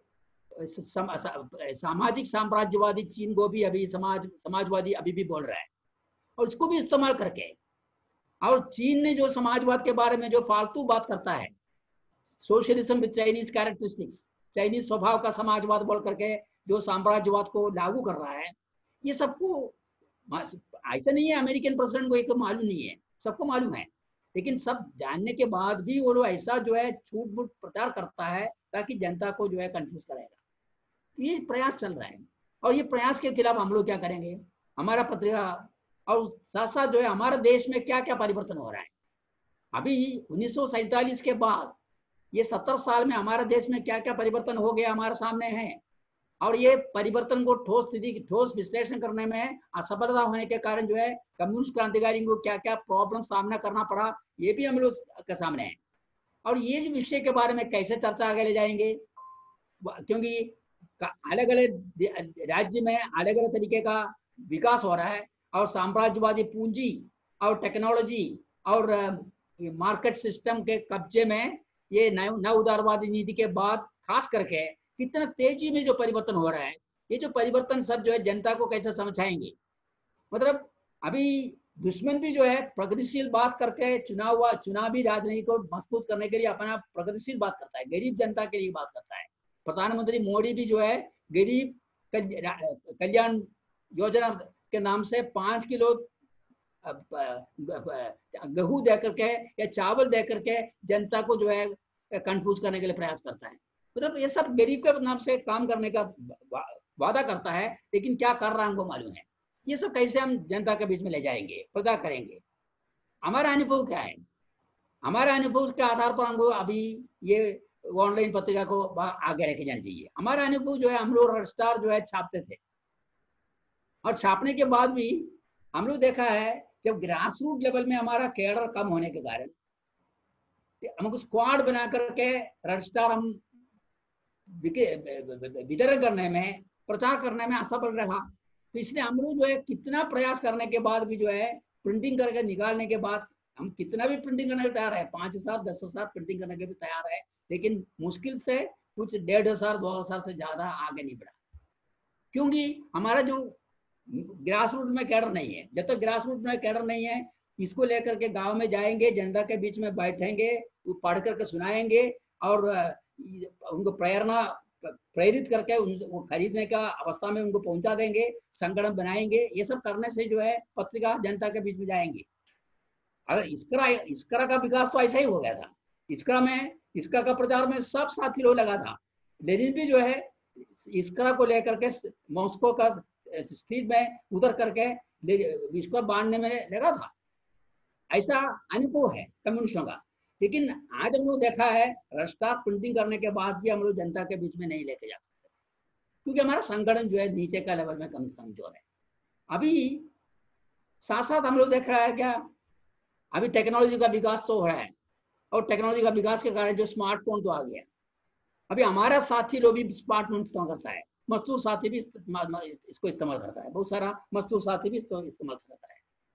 सामाजिक साम्राज्यवादी चीन को भी अभी समाजवादी अभी भी बोल रहा है और इसको भी इस्तेमाल करके। और चीन ने जो समाजवाद के बारे में जो फालतू बात करता है, socialism with Chinese characteristics, Chinese स्वभाव का समाजवाद बोल करके जो साम्राज्यवाद को लागू कर रहा है, ये सबको ऐसा नहीं है अमेरिकन प्रेसिडेंट को एक मालूम नहीं है, सबको मालूम है। लेकिन सब जानने के बाद भी वो लोग ऐसा जो है छूट बूट प्रचार करता है ताकि जनता को जो है कंफ्यूज करेगा। ये प्रयास चल रहा है और ये प्रयास के खिलाफ हम लोग क्या करेंगे, हमारा पत्रिका और साथ साथ जो है हमारे देश में क्या क्या परिवर्तन हो रहा है। अभी 1947 के बाद ये 70 साल में हमारे देश में क्या क्या परिवर्तन हो गया हमारे सामने है और ये परिवर्तन को ठोस विश्लेषण करने में असफलता होने के कारण जो है कम्युनिस्ट क्रांतिकारी को क्या क्या प्रॉब्लम सामना करना पड़ा, ये भी हम लोग के सामने है। और ये जो विषय के बारे में कैसे चर्चा आगे ले जाएंगे, क्योंकि अलग अलग राज्य में अलग अलग तरीके का विकास हो रहा है और साम्राज्यवादी पूंजी और टेक्नोलॉजी और मार्केट सिस्टम के कब्जे में ये नव उदारवादी नीति के बाद खास करके कितना तेजी में जो परिवर्तन हो रहा है, ये जो परिवर्तन सब जो है जनता को कैसे समझाएंगे। मतलब अभी दुश्मन भी जो है प्रगतिशील बात करके चुनावी राजनीति को मजबूत करने के लिए अपना प्रगतिशील बात करता है, गरीब जनता के लिए बात करता है। प्रधानमंत्री मोदी भी जो है गरीब कल्याण योजना के नाम से 5 किलो गेहूं दे करके या चावल दे करके जनता को जो है कंफ्यूज करने के लिए प्रयास करता है। मतलब ये सब गरीब के नाम से काम करने का वादा करता है, लेकिन क्या कर रहा है हमको मालूम है। ये सब कैसे हम जनता के बीच में ले जाएंगे, प्रचार करेंगे। हमारा अनुभव क्या है? हमारे अनुभव के आधार पर हमको अभी ये ऑनलाइन पत्रिका को आगे लेके जाना चाहिए। हमारा अनुभव जो है, हम लोग रजिस्ट्रार जो है छापते थे, और छापने के बाद भी हम लोग देखा है जब ग्रास रूट लेवल में हमारा कैडर कम होने के कारण हमको स्क्वाड बना करके रजिस्ट्रार हम वितरण करने में, प्रचार करने में असफल रहा। तो इसलिए हम लोग जो है कितना प्रयास करने के बाद भी जो है प्रिंटिंग करके निकालने के बाद हम कितना भी प्रिंटिंग करने के तैयार है, 5,000 10,000 प्रिंटिंग करने के भी तैयार है, लेकिन मुश्किल से कुछ 1,500 2,000 से ज्यादा आगे नहीं बढ़ा, क्योंकि हमारा जो ग्रास रूट में कैडर नहीं है। जब तक ग्रास रूट में कैडर नहीं है, इसको लेकर के गांव में जाएंगे, जनता के बीच में बैठेंगे, वो पढ़ करके सुनाएंगे और उनको प्रेरित करके वो खरीदने का अवस्था में उनको पहुंचा देंगे, संगठन बनाएंगे। ये सब करने से जो है पत्रिका जनता के बीच में जाएंगी। अगर इस्करा का विकास तो ऐसा ही हो गया था। इस्करा का प्रचार में सब साथी लोग लगा था, लेनिन भी जो है इस्करा को लेकर के मॉस्को का स्ट्रीट में उतर करके इसको बांधने में लगा था। ऐसा अनुभव है कम्युनिस्टों का। लेकिन आज हम लोग देखा है रजिस्ट्रार प्रिंटिंग करने के बाद भी हम लोग जनता के बीच में नहीं लेके जा सकते, क्योंकि हमारा संगठन जो है नीचे का लेवल में कमजोर है। अभी साथ साथ हम लोग देख रहा है क्या, अभी टेक्नोलॉजी का विकास तो हो रहा है, और टेक्नोलॉजी का विकास के कारण जो स्मार्टफोन तो आ गया। अभी हमारा साथी लोग भी स्मार्टफोन इस्तेमाल करता है, मजदूर साथी भी इसको इस्तेमाल करता है, बहुत सारा मजदूर साथी भी इसको इस्तेमाल करता है,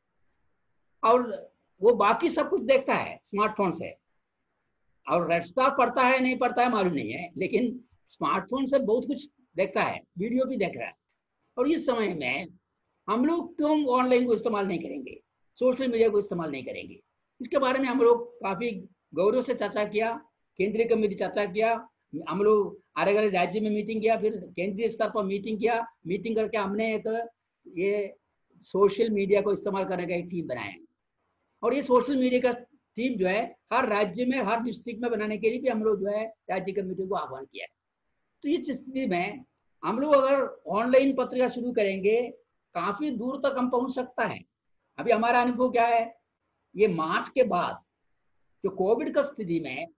और वो बाकी सब कुछ देखता है स्मार्टफोन से। और रजिस्ट्रार पढ़ता है नहीं पढ़ता है मालूम नहीं है, लेकिन स्मार्टफोन से बहुत कुछ देखता है, वीडियो भी देख रहा है। और इस समय में हम लोग क्यों ऑनलाइन को इस्तेमाल नहीं करेंगे, सोशल मीडिया को इस्तेमाल नहीं करेंगे? इसके बारे में हम लोग काफी गौरव से चर्चा किया, केंद्रीय कमेटी चर्चा किया, हम लोग अलग अलग राज्य में मीटिंग किया, फिर केंद्रीय स्तर पर मीटिंग किया। मीटिंग करके हमने एक ये सोशल मीडिया को इस्तेमाल करने का एक टीम बनाया है, और ये सोशल मीडिया का टीम जो है हर राज्य में, हर डिस्ट्रिक्ट में बनाने के लिए भी हम लोग जो है राज्य कमेटी को आह्वान किया है। तो इस स्थिति में हम लोग अगर ऑनलाइन पत्रिका शुरू करेंगे, काफी दूर तक हम पहुंच सकता है। अभी हमारा अनुभव क्या है, ये मार्च के बाद जो कोविड का स्थिति में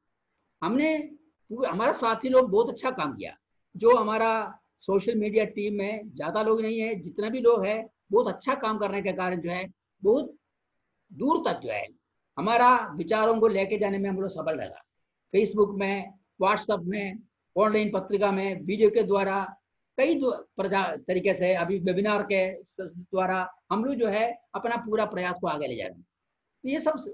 हमारा साथी लोग बहुत अच्छा काम किया। जो हमारा सोशल मीडिया टीम में ज्यादा लोग नहीं है, जितना भी लोग है बहुत अच्छा काम करने के कारण जो है बहुत दूर तक जो है हमारा विचारों को लेके जाने में हम लोग सफल रहा। फेसबुक में, व्हाट्सएप में, ऑनलाइन पत्रिका में, वीडियो के द्वारा, कई तरीके से, अभी वेबिनार के द्वारा हम लोग जो है अपना पूरा प्रयास को आगे ले जा रहे हैं। तो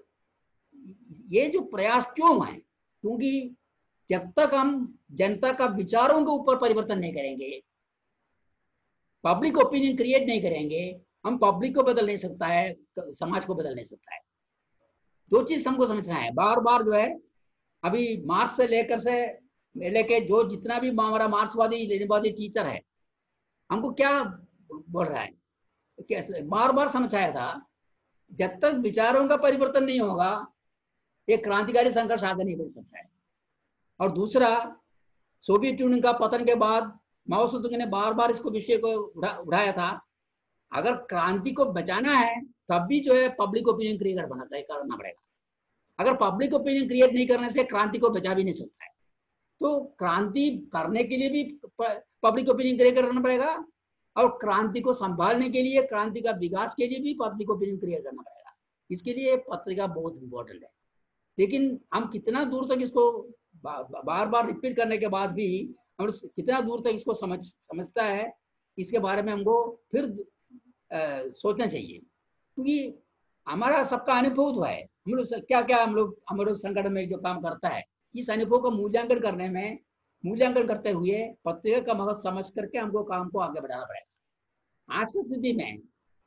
ये जो प्रयास क्यों है, क्योंकि जब तक हम जनता का विचारों के ऊपर परिवर्तन नहीं करेंगे, पब्लिक ओपिनियन क्रिएट नहीं करेंगे, हम पब्लिक को बदल नहीं सकता है, समाज को बदल नहीं सकता है। दो चीज हमको समझना है। बार बार जो है अभी मार्च से लेके जो जितना भी हमारा मार्क्सवादी लेनिनवादी टीचर है, हमको क्या बोल रहा है, कैसे बार बार समझाया था, जब तक विचारों का परिवर्तन नहीं होगा ये क्रांतिकारी संघर्ष आगे नहीं बढ़ सकता है। और दूसरा, सोवियत यूनियन का पतन के बाद माओ सेतुंग ने बार बार इसको विषय को उठाया था, अगर क्रांति को बचाना है तब भी जो है पब्लिक ओपिनियन क्रिएट करना पड़ेगा। अगर पब्लिक ओपिनियन क्रिएट नहीं करने से क्रांति को बचा भी नहीं सकता है, तो क्रांति करने के लिए भी पब्लिक ओपिनियन क्रिएट करना पड़ेगा, और क्रांति को संभालने के लिए, क्रांति का विकास के लिए भी पब्लिक ओपिनियन क्रिएट करना पड़ेगा। इसके लिए पत्रिका बहुत इंपॉर्टेंट है। लेकिन हम कितना दूर तक इसको बार बार रिपीट करने के बाद भी हम कितना दूर तक इसको समझता है, इसके बारे में हमको फिर सोचना चाहिए। क्योंकि हमारा सबका अनुभव तो है, हम लोग क्या क्या हमारे संगठन में जो काम करता है, इस अनुभव का मूल्यांकन करते हुए पत्रिका का महत्व समझ करके हमको काम को आगे बढ़ाना पड़ेगा। आज की स्थिति में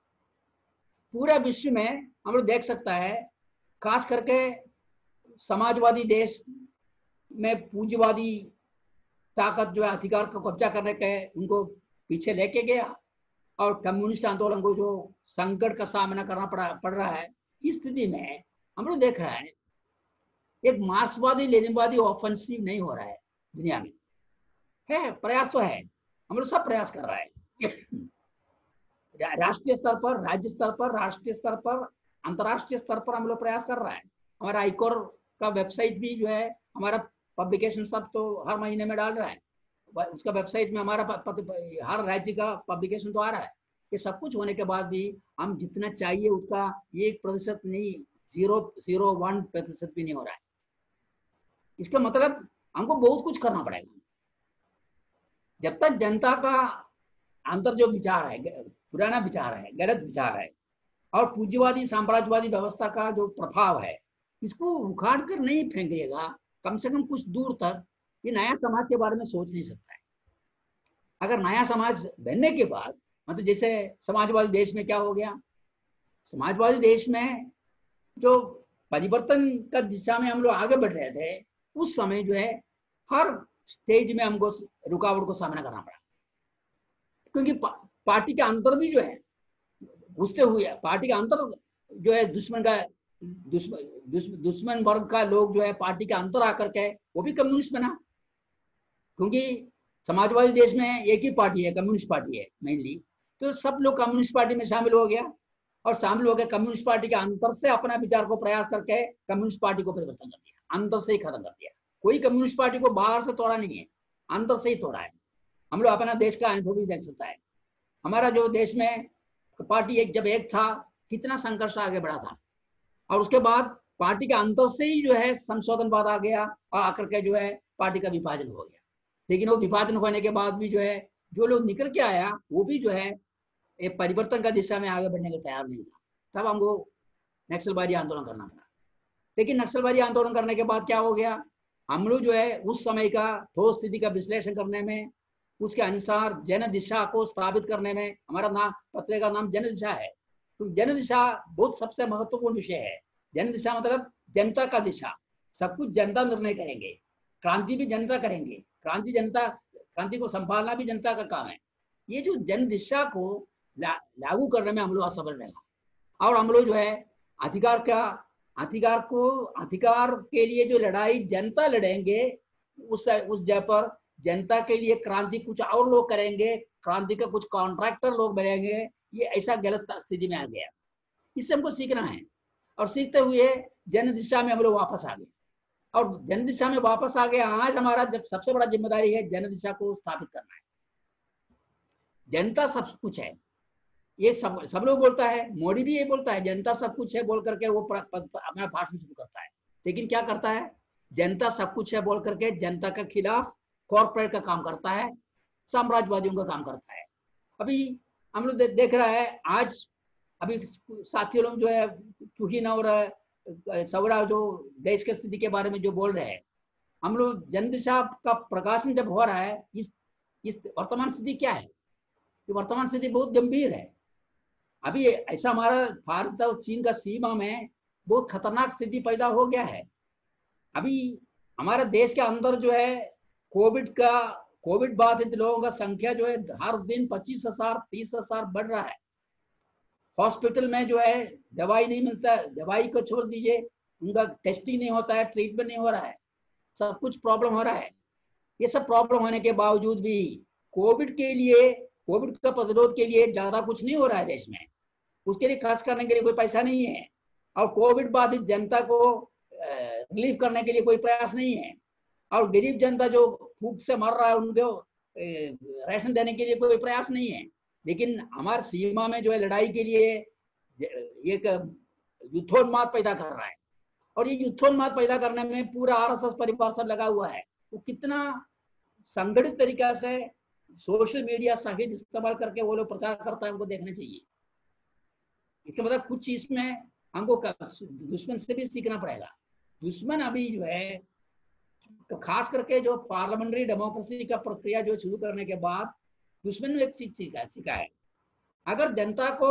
पूरा विश्व में हम लोग देख सकता है, खास करके समाजवादी देश में पूंजीवादी ताकत जो है अधिकार को कब्जा करने के उनको पीछे लेके गया और कम्युनिस्ट आंदोलन को जो संकट का सामना करना पड़ रहा है, इस स्थिति में हम लोग देख रहा है एक मार्क्सवादी लेनिनवादी ऑफेंसिव नहीं हो रहा है दुनिया में। है प्रयास तो है, हम लोग सब प्रयास कर रहा है राष्ट्रीय स्तर पर, राज्य स्तर पर, राष्ट्रीय स्तर पर, अंतर्राष्ट्रीय स्तर पर हम लोग प्रयास कर रहा है। हमारा आईकोर का वेबसाइट भी जो है, हमारा पब्लिकेशन सब तो हर महीने में डाल रहा है, उसका वेबसाइट में हमारा हर राज्य का पब्लिकेशन तो आ रहा है। ये सब कुछ होने के बाद भी हम जितना चाहिए उसका 1% नहीं, 0.01% भी नहीं हो रहा है। इसका मतलब हमको बहुत कुछ करना पड़ेगा। जब तक जनता का अंतर जो विचार है, पुराना विचार है, गलत विचार है, और पूंजीवादी साम्राज्यवादी व्यवस्था का जो प्रभाव है, इसको उखाड़ कर नहीं फेंकेगा, कम से कम कुछ दूर तक ये नया समाज के बारे में सोच नहीं सकता है। अगर नया समाज बनने के बाद, मतलब जैसे समाजवादी देश में क्या हो गया, समाजवादी देश में जो परिवर्तन का दिशा में हम लोग आगे बढ़ रहे थे, उस समय जो है हर स्टेज में हमको रुकावट को सामना करना पड़ा, क्योंकि पार्टी के अंतर भी जो है घुसते हुए, पार्टी का अंतर जो है दुश्मन वर्ग का लोग जो है पार्टी के अंतर आकर के वो भी कम्युनिस्ट बना, क्योंकि समाजवादी देश में एक ही पार्टी है, कम्युनिस्ट पार्टी है मेनली, तो सब लोग कम्युनिस्ट पार्टी में शामिल हो गया, और शामिल हो गए कम्युनिस्ट पार्टी के अंतर से अपना विचार को प्रयास करके कम्युनिस्ट पार्टी को परिवर्तन कर दिया, अंतर से ही खत्म कर दिया। कोई कम्युनिस्ट पार्टी को बाहर से तोड़ा नहीं है, अंदर से ही तोड़ा है। हम लोग अपना देश का अनुभव भी देख सकता है। हमारा जो देश में पार्टी जब एक था, कितना संघर्ष आगे बढ़ा था, और उसके बाद पार्टी के अंतर से ही जो है संशोधनवाद आ गया, और आकर के जो है पार्टी का विभाजन हो गया। लेकिन वो विभाजन होने के बाद भी जो है जो लोग निकल के आया, वो भी जो है एक परिवर्तन का दिशा में आगे बढ़ने के तैयार नहीं था। तब हमको नक्सलवादी आंदोलन करना पड़ा। लेकिन नक्सलवादी आंदोलन करने के बाद क्या हो गया, हम लोग जो है उस समय का ठोस स्थिति का विश्लेषण करने में, उसके अनुसार जन दिशा को स्थापित करने में, हमारा नाम पत्रिका का नाम जन दिशा है, तो जन दिशा बहुत सबसे महत्वपूर्ण विषय है। जन दिशा मतलब जनता का दिशा, सब कुछ जनता निर्णय करेंगे, क्रांति भी जनता करेंगे, क्रांति को संभालना भी जनता का काम है। ये जो जन दिशा को लागू करने में हम लोग असफल रहे, और हम लोग जो है अधिकार के लिए जो लड़ाई जनता लड़ेंगे, उस जगह पर जनता के लिए क्रांति कुछ और लोग करेंगे, क्रांति का कुछ कॉन्ट्रैक्टर लोग बनेंगे, ये ऐसा गलत स्थिति में आ गया। इससे हमको सीखना है, और सीखते हुए जन दिशा में हम लोग वापस आ गए, और जन दिशा में वापस आ गए। आज हमारा जब सबसे बड़ा जिम्मेदारी है जन दिशा को स्थापित करना है। जनता सब कुछ है, ये सब लोग बोलता है, मोदी भी ये बोलता है जनता सब कुछ है बोल करके वो अपना भाषण शुरू करता है। लेकिन क्या करता है, जनता सब कुछ है बोल करके जनता के खिलाफ कॉर्पोरेट का काम करता है, साम्राज्यवादियों का काम करता है। अभी हम लोग देख रहा है, आज अभी साथियों लोग जो है तुहिन और सवरा जो देश की स्थिति के बारे में जो बोल रहे हैं, हम लोग जन दिशा का प्रकाशन जब हो रहा है, इस वर्तमान स्थिति क्या है, वर्तमान स्थिति बहुत गंभीर है। अभी ऐसा हमारा भारत और चीन का सीमा में बहुत खतरनाक स्थिति पैदा हो गया है। अभी हमारे देश के अंदर जो है कोविड बाधित लोगों का संख्या जो है हर दिन 25,000 30,000 बढ़ रहा है। हॉस्पिटल में जो है दवाई नहीं मिलता, दवाई को छोड़ दीजिए, उनका टेस्टिंग नहीं होता है, ट्रीटमेंट नहीं हो रहा है, सब कुछ प्रॉब्लम हो रहा है। ये सब प्रॉब्लम होने के बावजूद भी कोविड का प्रतिरोध के लिए ज्यादा कुछ नहीं हो रहा है देश में, उसके लिए खर्च करने के लिए कोई पैसा नहीं है, और कोविड बाधित जनता को रिलीफ करने के लिए कोई प्रयास नहीं है, और गरीब जनता जो भूख से मर रहा है उनको राशन देने के लिए कोई प्रयास नहीं है। लेकिन हमारे सीमा में जो है लड़ाई के लिए एक युद्धोन्माद पैदा कर रहा है, और ये युद्धोन्माद पैदा करने में पूरा आरएसएस परिवार सब लगा हुआ है। वो कितना संगठित तरीका से सोशल मीडिया सहित इस्तेमाल करके वो लोग प्रचार करता है, हमको देखना चाहिए। इसका मतलब कुछ इसमें हमको दुश्मन से भी सीखना पड़ेगा। दुश्मन अभी जो है तो खास करके जो पार्लियामेंट्री डेमोक्रेसी का प्रक्रिया जो शुरू करने के बाद दुश्मन ने एक चीज सीखा है, अगर जनता को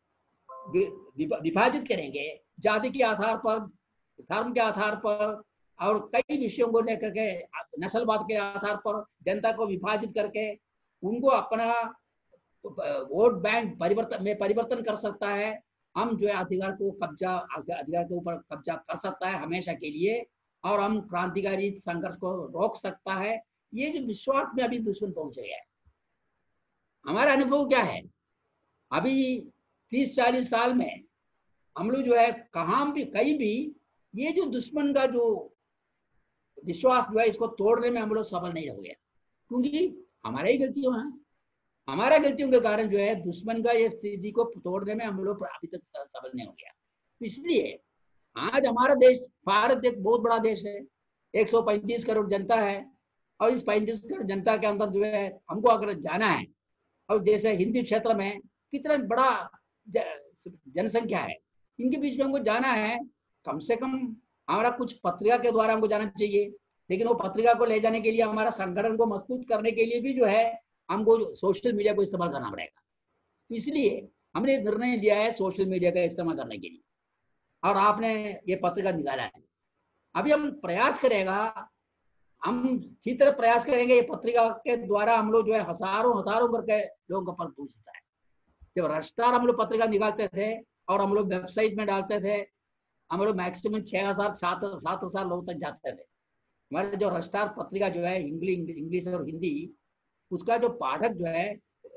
विभाजित करेंगे जाति के आधार पर, धर्म के आधार पर, और कई विषयों को लेकर के नस्लवाद के आधार पर जनता को विभाजित करके उनको अपना वोट बैंक परिवर्तन कर सकता है। हम जो है अधिकार के ऊपर कब्जा कर सकता है हमेशा के लिए, और हम क्रांतिकारी संघर्ष को रोक सकता है। ये जो विश्वास में अभी दुश्मन पहुंच गया है। हमारा अनुभव क्या है, अभी 30-40 साल में हम लोग जो है कहाँ भी कहीं भी ये जो दुश्मन का जो विश्वास जो है इसको तोड़ने में हम लोग सफल नहीं हो गया, क्योंकि हमारे ही गलतियों है, हमारा गलतियों के कारण जो है दुश्मन का ये स्थिति को तोड़ने में हम लोग अभी तक सफल नहीं हो गया। तो इसलिए आज हमारा देश, भारत एक बहुत बड़ा देश है, 135 करोड़ जनता है, और इस 35 करोड़ जनता के अंदर जो है हमको अगर जाना है, और जैसे हिंदी क्षेत्र में कितना बड़ा जनसंख्या है, इनके बीच में हमको जाना है, कम से कम हमारा कुछ पत्रिका के द्वारा हमको जाना चाहिए। लेकिन वो पत्रिका को ले जाने के लिए, हमारा संगठन को मजबूत करने के लिए भी जो है हमको सोशल मीडिया को इस्तेमाल करना पड़ेगा। तो इसलिए हमने निर्णय लिया है सोशल मीडिया का इस्तेमाल करने के लिए, और आपने ये पत्रिका निकाला है। अभी हम प्रयास करेगा, हम अच्छी तरह प्रयास करेंगे, ये पत्रिका के द्वारा हम लोग जो है हजारों करके लोगों पर पहुंचता है। जब रजिस्ट्रार हम लोग पत्रिका निकालते थे और हम लोग वेबसाइट में डालते थे, हम लोग मैक्सिमम 6,000-7,000 लोग तक जाते थे। हमारे जो रजिस्ट्रार पत्रिका जो है इंग्लिश और हिंदी, उसका जो पाठक जो है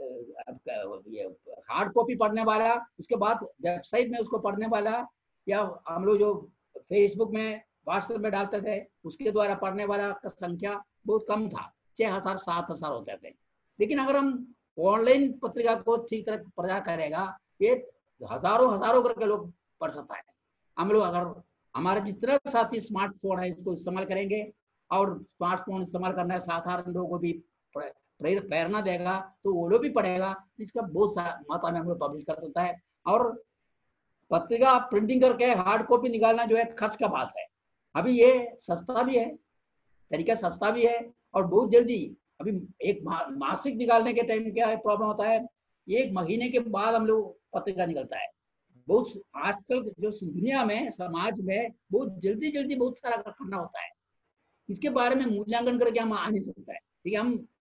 हार्ड कॉपी पढ़ने वाला, उसके बाद वेबसाइट में उसको पढ़ने वाला, या हम लोग जो फेसबुक में व्हाट्सएप में डालते थे उसके द्वारा पढ़ने वाला का संख्या बहुत कम था, 6,000-7,000 होते थे। लेकिन अगर हम ऑनलाइन पत्रिका को ठीक तरह प्रचार करेगा, ये हजारों करके लोग पढ़ सकता है। हम लोग अगर हमारे जितना साथी स्मार्टफोन है इसको इस्तेमाल करेंगे, और स्मार्टफोन इस्तेमाल करना है साधारण लोगों को भी प्रेरणा देगा, तो वो लोग भी पढ़ेगा। इसका बहुत सारा मात्रा में हम लोग पब्लिश कर सकता है। और पत्रिका प्रिंटिंग करके हार्ड कॉपी निकालना जो है खर्च का बात है। अभी ये सस्ता भी है, तरीका सस्ता भी है, और बहुत जल्दी अभी एक मासिक निकालने के टाइम क्या प्रॉब्लम होता है, 1 महीने के बाद हम लोग पत्रिका निकलता है। बहुत आजकल जो दुनिया में, समाज में बहुत जल्दी बहुत सारा करना होता है। इसके बारे में मूल्यांकन करके हम आ नहीं सकता है। ठीक है, हम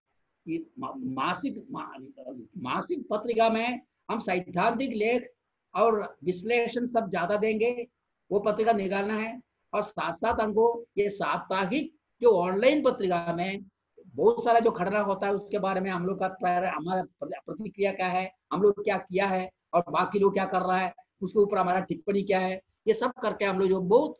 मासिक पत्रिका में हम सैद्धांतिक लेख और विश्लेषण सब ज्यादा देंगे, वो पत्रिका निकालना है। और साथ साथ हमको ये साप्ताहिक जो ऑनलाइन पत्रिका में बहुत सारा जो खतरा होता है उसके बारे में हम लोग का हमारा प्रतिक्रिया क्या है, हम लोग क्या किया है और बाकी लोग क्या कर रहा है, उसके ऊपर हमारा टिप्पणी क्या है, ये सब करके हम लोग जो बहुत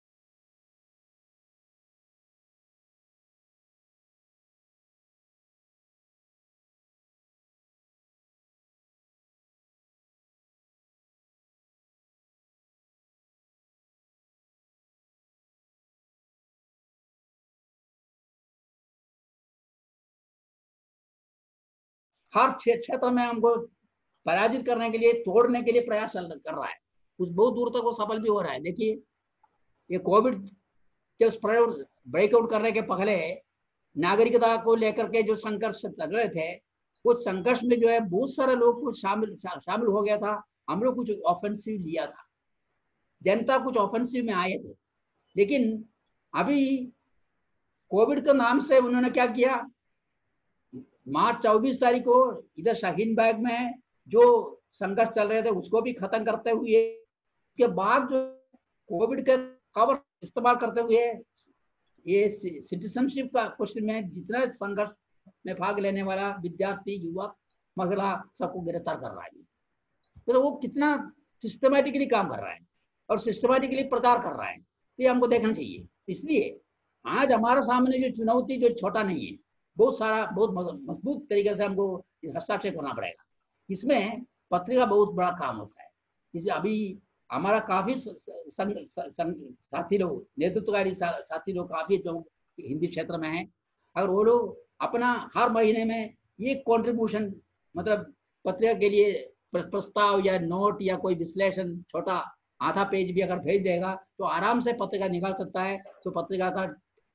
हर क्षेत्र में हमको पराजित करने के लिए, तोड़ने के लिए प्रयास कर रहा है। कुछ बहुत दूर तक वो सफल भी हो रहा है। देखिए, ये कोविड के ब्रेकआउट करने के पहले नागरिकता को लेकर के जो संघर्ष चल रहे थे, उस संघर्ष में जो है बहुत सारे लोग कुछ शामिल हो गया था। हम लोग कुछ ऑफेंसिव लिया था, जनता कुछ ऑफेंसिव में आए थे। लेकिन अभी कोविड के नाम से उन्होंने क्या किया, मार्च 24 तारीख को इधर शाहीन बाग में जो संघर्ष चल रहे थे उसको भी खत्म करते हुए, उसके बाद जो कोविड के कवर इस्तेमाल करते हुए ये सिटीजनशिप का क्वेश्चन में जितना संघर्ष में भाग लेने वाला विद्यार्थी, युवक, महिला सबको गिरफ्तार कर रहा है। तो वो कितना सिस्टमैटिकली काम कर रहा है और सिस्टमैटिकली प्रचार कर रहा है, तो ये हमको देखना चाहिए। इसलिए आज हमारा सामने जो चुनौती जो छोटा नहीं है, बहुत सारा बहुत मजबूत तरीके से हमको हस्ताक्षर करना पड़ेगा। इसमें पत्रिका बहुत बड़ा काम होता है। इसलिए अभी हमारा काफी साथी लोग, नेतृत्वकारी साथी लोग काफी जो हिंदी क्षेत्र में है, अगर वो लोग अपना हर महीने में ये कंट्रीब्यूशन, मतलब पत्रिका के लिए प्रस्ताव या नोट या कोई विश्लेषण छोटा आधा पेज भी अगर भेज देगा तो आराम से पत्रिका निकाल सकता है। तो पत्रिका का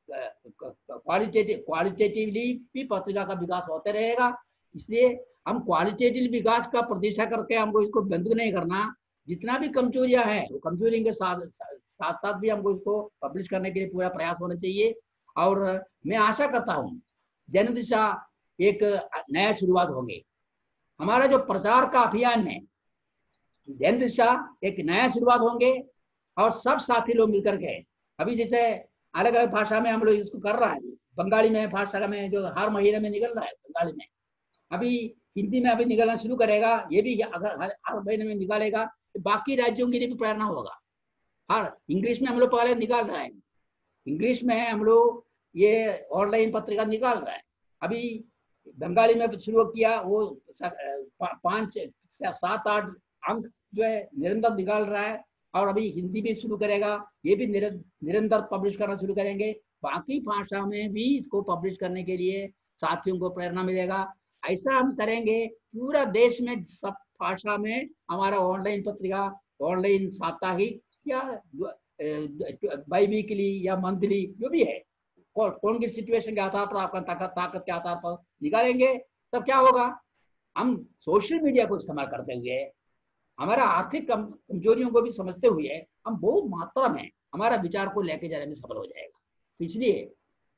क्वालिटेटिवली भी पत्रिका का विकास होते रहेगा। इसलिए हम क्वालिटेटिव विकास का प्रतीक्षा करके हमको इसको बंद नहीं करना। जितना भी कमजोरियां हैं वो कमजोरी के साथ भी हमको इसको पब्लिश करने के लिए पूरा प्रयास होना चाहिए। और मैं आशा करता हूँ जनदिशा एक नया शुरुआत होंगे। हमारा जो प्रचार का अभियान है जन दिशा एक नया शुरुआत होंगे और सब साथी लोग मिलकर के, अभी जैसे अलग अलग भाषा में हम लोग इसको कर रहा है, बंगाली में भाषा में जो हर महीने में निकल रहा है बंगाली में, अभी हिंदी में अभी निकलना शुरू करेगा, ये भी अगर हर महीने में निकालेगा तो बाकी राज्यों के लिए भी प्रेरणा होगा। हर इंग्लिश में हम लोग पहले निकाल रहे हैं, इंग्लिश में हम लोग ये ऑनलाइन पत्रिका निकाल रहे हैं, अभी बंगाली में शुरू किया, वो 5 से 7-8 अंक जो है निरंतर निकाल रहा है, और अभी हिंदी भी शुरू करेगा, ये भी निरंतर पब्लिश करना शुरू करेंगे। बाकी भाषा में भी इसको पब्लिश करने के लिए साथियों को प्रेरणा मिलेगा। ऐसा हम करेंगे पूरा देश में, सब भाषा में हमारा ऑनलाइन पत्रिका, ऑनलाइन साप्ताहिक या बाई वीकली या मंथली जो भी है, कौन की सिचुएशन के आधार पर, आपका ताकत के आधार पर निकालेंगे। तब क्या होगा, हम सोशल मीडिया को इस्तेमाल करते हुए हमारा आर्थिक कमजोरियों को भी समझते हुए हम बहुत मात्रा में हमारा विचार को लेके जाने में सफल हो जाएगा। तो इसलिए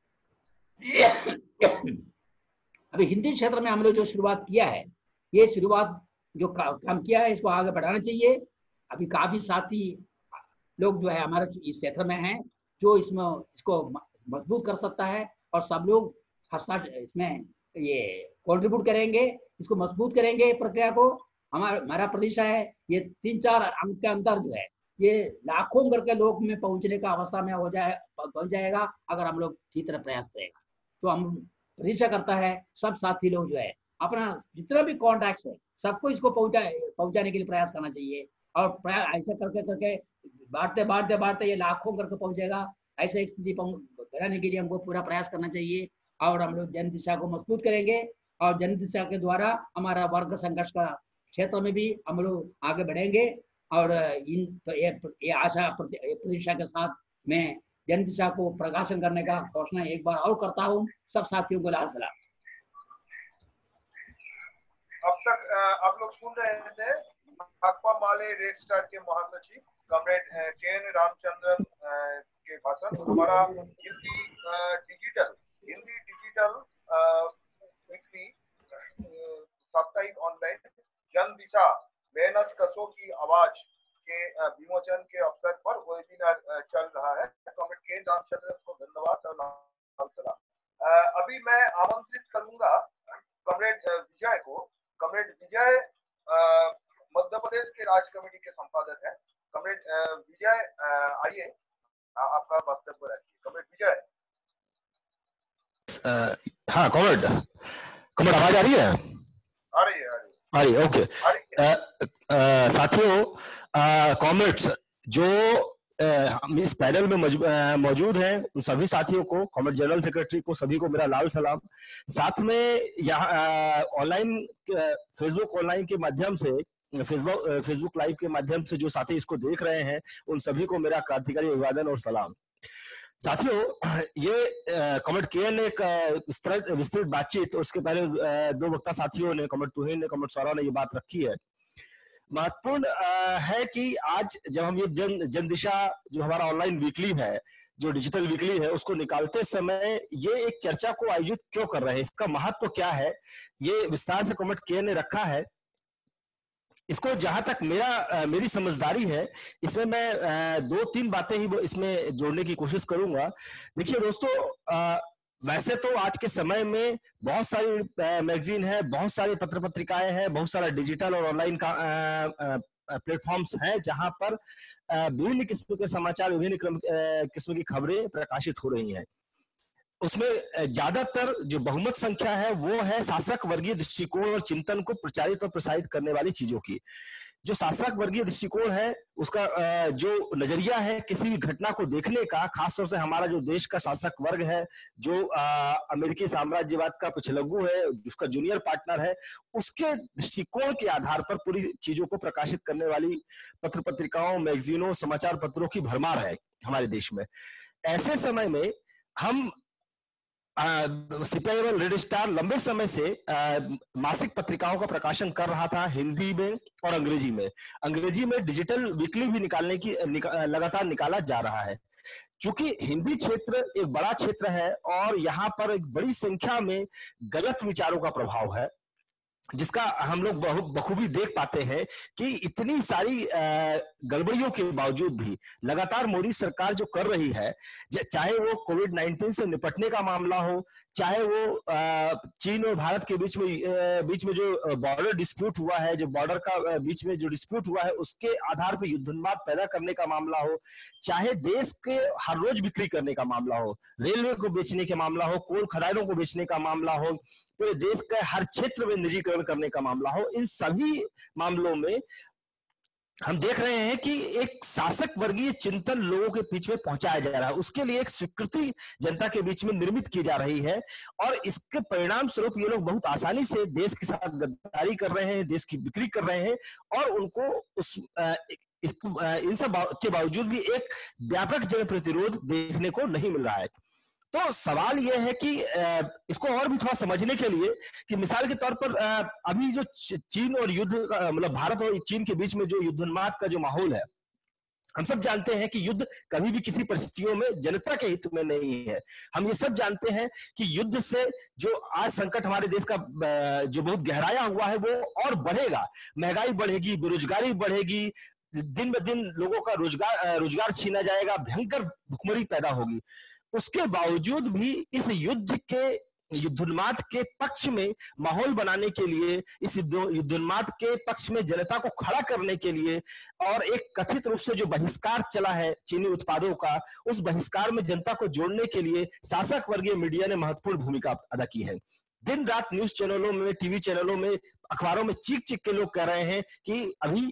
अभी हिंदी क्षेत्र में हम लोग जो शुरुआत किया है, ये शुरुआत जो काम किया है इसको आगे बढ़ाना चाहिए। अभी काफी साथी लोग जो है हमारे इस क्षेत्र में हैं जो इसको मजबूत कर सकता है, और सब लोग इसमें ये कंट्रीब्यूट करेंगे, इसको मजबूत करेंगे प्रक्रिया को। हमारा प्रतीक्षा है ये 3-4 अंक के अंतर जो है ये लाखों करके लोग में पहुंचने का अवस्था में पहुंच जाएगा अगर हम लोग ठीक तरह प्रयास करेगा। तो हम प्रतीक्षा करता है सब साथी लोग जो है अपना जितना भी कॉन्टैक्ट है सबको इसको पहुंचाने के लिए प्रयास करना चाहिए, और ऐसा करके बांटते ये लाखों करके पहुंचेगा। ऐसे एक स्थिति बनाने के लिए हमको पूरा प्रयास करना चाहिए, और हम लोग जन दिशा को मजबूत करेंगे, और जन दिशा के द्वारा हमारा वर्ग संघर्ष का क्षेत्र में भी हम लोग आगे बढ़ेंगे। और ये आशा प्रतीक्षा के साथ मैं जन दिशा को प्रकाशन करने का घोषणा एक बार और करता हूँ। सब साथियों को लाल सलाम। अब तक आप लोग सुन रहे थे भाकपा माले रेड स्टार के महासचिव कॉमरेड के.एन. रामचंद्रन के भाषण। हमारा हिंदी डिजिटल वीकली साप्ताहिक ऑनलाइन जन दिशा मेहनत कसों की आवाज के विमोचन के अवसर पर वेबिनार चल रहा है। Comrade K. N.. रामचंद्रन को धन्यवाद और लाल सलाम। अभी मैं आमंत्रित करूंगा कॉमरेड विजय को। कॉमरेड विजय मध्य प्रदेश के राज्य कमेटी के संपादक है। कॉमरेड विजय आइए, आपका वक्तव्य रखिए। कॉमरेड विजय। हाँ कॉमरेड आवाज आ रही है? आ रही है ओके। साथियों, कॉमरेड्स जो हम इस पैनल में मौजूद हैं उन सभी साथियों को, कॉमरेड जनरल सेक्रेटरी को, सभी को मेरा लाल सलाम। साथ में यहाँ ऑनलाइन फेसबुक ऑनलाइन के माध्यम से, फेसबुक लाइव के माध्यम से जो साथी इसको देख रहे हैं उन सभी को मेरा क्रांतिकारी अभिवादन और सलाम। साथियों, ये कॉमरेड के ने एक विस्तृत बातचीत, उसके पहले 2 वक्ता साथियों ने, कॉमरेड तुहिन ने, कॉमरेड सौरव ने ये बात रखी है। महत्वपूर्ण है कि आज जब हम ये जन दिशा जो हमारा ऑनलाइन वीकली है, जो डिजिटल वीकली है, उसको निकालते समय ये एक चर्चा को आयोजित क्यों कर रहे हैं, इसका महत्व क्या है, ये विस्तार से कॉमरेड के ने रखा है। इसको जहां तक मेरी समझदारी है, इसमें मैं 2-3 बातें ही इसमें जोड़ने की कोशिश करूंगा। देखिए दोस्तों, वैसे तो आज के समय में बहुत सारी मैगजीन है, बहुत सारी पत्र पत्रिकाएं हैं, बहुत सारा डिजिटल और ऑनलाइन का प्लेटफॉर्म्स हैं जहां पर विभिन्न किस्म के समाचार, विभिन्न किस्म की खबरें प्रकाशित हो रही हैं। उसमें ज्यादातर जो बहुमत संख्या है वो है शासक वर्गीय दृष्टिकोण और चिंतन को प्रचारित और प्रसारित करने वाली चीजों की। जो शासक वर्गीय दृष्टिकोण है उसका जो नजरिया है किसी भी घटना को देखने का, खासतौर से हमारा जो देश का शासक वर्ग है, जो अमेरिकी साम्राज्यवाद का पिछलग्गू है, जिसका जूनियर पार्टनर है, उसके दृष्टिकोण के आधार पर पूरी चीजों को प्रकाशित करने वाली पत्र पत्रिकाओं, मैगजीनों, समाचार पत्रों की भरमार है हमारे देश में। ऐसे समय में हम सिपाही रेड स्टार लंबे समय से मासिक पत्रिकाओं का प्रकाशन कर रहा था, हिंदी में और अंग्रेजी में। अंग्रेजी में डिजिटल वीकली भी लगातार निकाला जा रहा है। चूंकि हिंदी क्षेत्र एक बड़ा क्षेत्र है और यहाँ पर एक बड़ी संख्या में गलत विचारों का प्रभाव है, जिसका हम लोग बखूबी देख पाते हैं कि इतनी सारी गड़बड़ियों के बावजूद भी लगातार मोदी सरकार जो कर रही है, चाहे वो कोविड-19 से निपटने का मामला हो, चाहे वो चीन और भारत के बीच में जो बॉर्डर डिस्प्यूट हुआ है, जो बॉर्डर का बीच में जो डिस्प्यूट हुआ है उसके आधार पर युद्धोन्माद पैदा करने का मामला हो, चाहे देश के हर रोज बिक्री करने का मामला हो, रेलवे को बेचने का मामला हो, कोल खदानों को बेचने का मामला हो, पूरे देश के हर क्षेत्र में निजीकरण करने का मामला हो, इन सभी मामलों में हम देख रहे हैं कि एक शासक वर्गीय चिंतन लोगों के बीच में पहुंचाया जा रहा है, उसके लिए एक स्वीकृति जनता के बीच में निर्मित की जा रही है और इसके परिणाम स्वरूप ये लोग बहुत आसानी से देश के साथ गद्दारी कर रहे हैं, देश की बिक्री कर रहे हैं और उनको इन सब के बावजूद भी एक व्यापक जन प्रतिरोध देखने को नहीं मिल रहा है। तो सवाल यह है कि इसको और भी थोड़ा समझने के लिए कि मिसाल के तौर पर अभी जो चीन और युद्ध मतलब भारत और चीन के बीच में जो युद्धोन्माद का जो माहौल है, हम सब जानते हैं कि युद्ध कभी भी किसी परिस्थितियों में जनता के हित में नहीं है। हम ये सब जानते हैं कि युद्ध से जो आज संकट हमारे देश का जो बहुत गहराया हुआ है वो और बढ़ेगा, महंगाई बढ़ेगी, बेरोजगारी बढ़ेगी, दिन ब दिन लोगों का रोजगार छीना जाएगा, भयंकर भुखमरी पैदा होगी। उसके बावजूद भी इस युद्धोन्माद के पक्ष में माहौल बनाने के लिए, इस युद्धोन्माद के पक्ष में जनता को खड़ा करने के लिए और एक कथित रूप से जो बहिष्कार चला है चीनी उत्पादों का, उस बहिष्कार में जनता को जोड़ने के लिए शासक वर्गीय मीडिया ने महत्वपूर्ण भूमिका अदा की है। दिन रात न्यूज चैनलों में, टीवी चैनलों में, अखबारों में चीख चीख के लोग कह रहे हैं कि अभी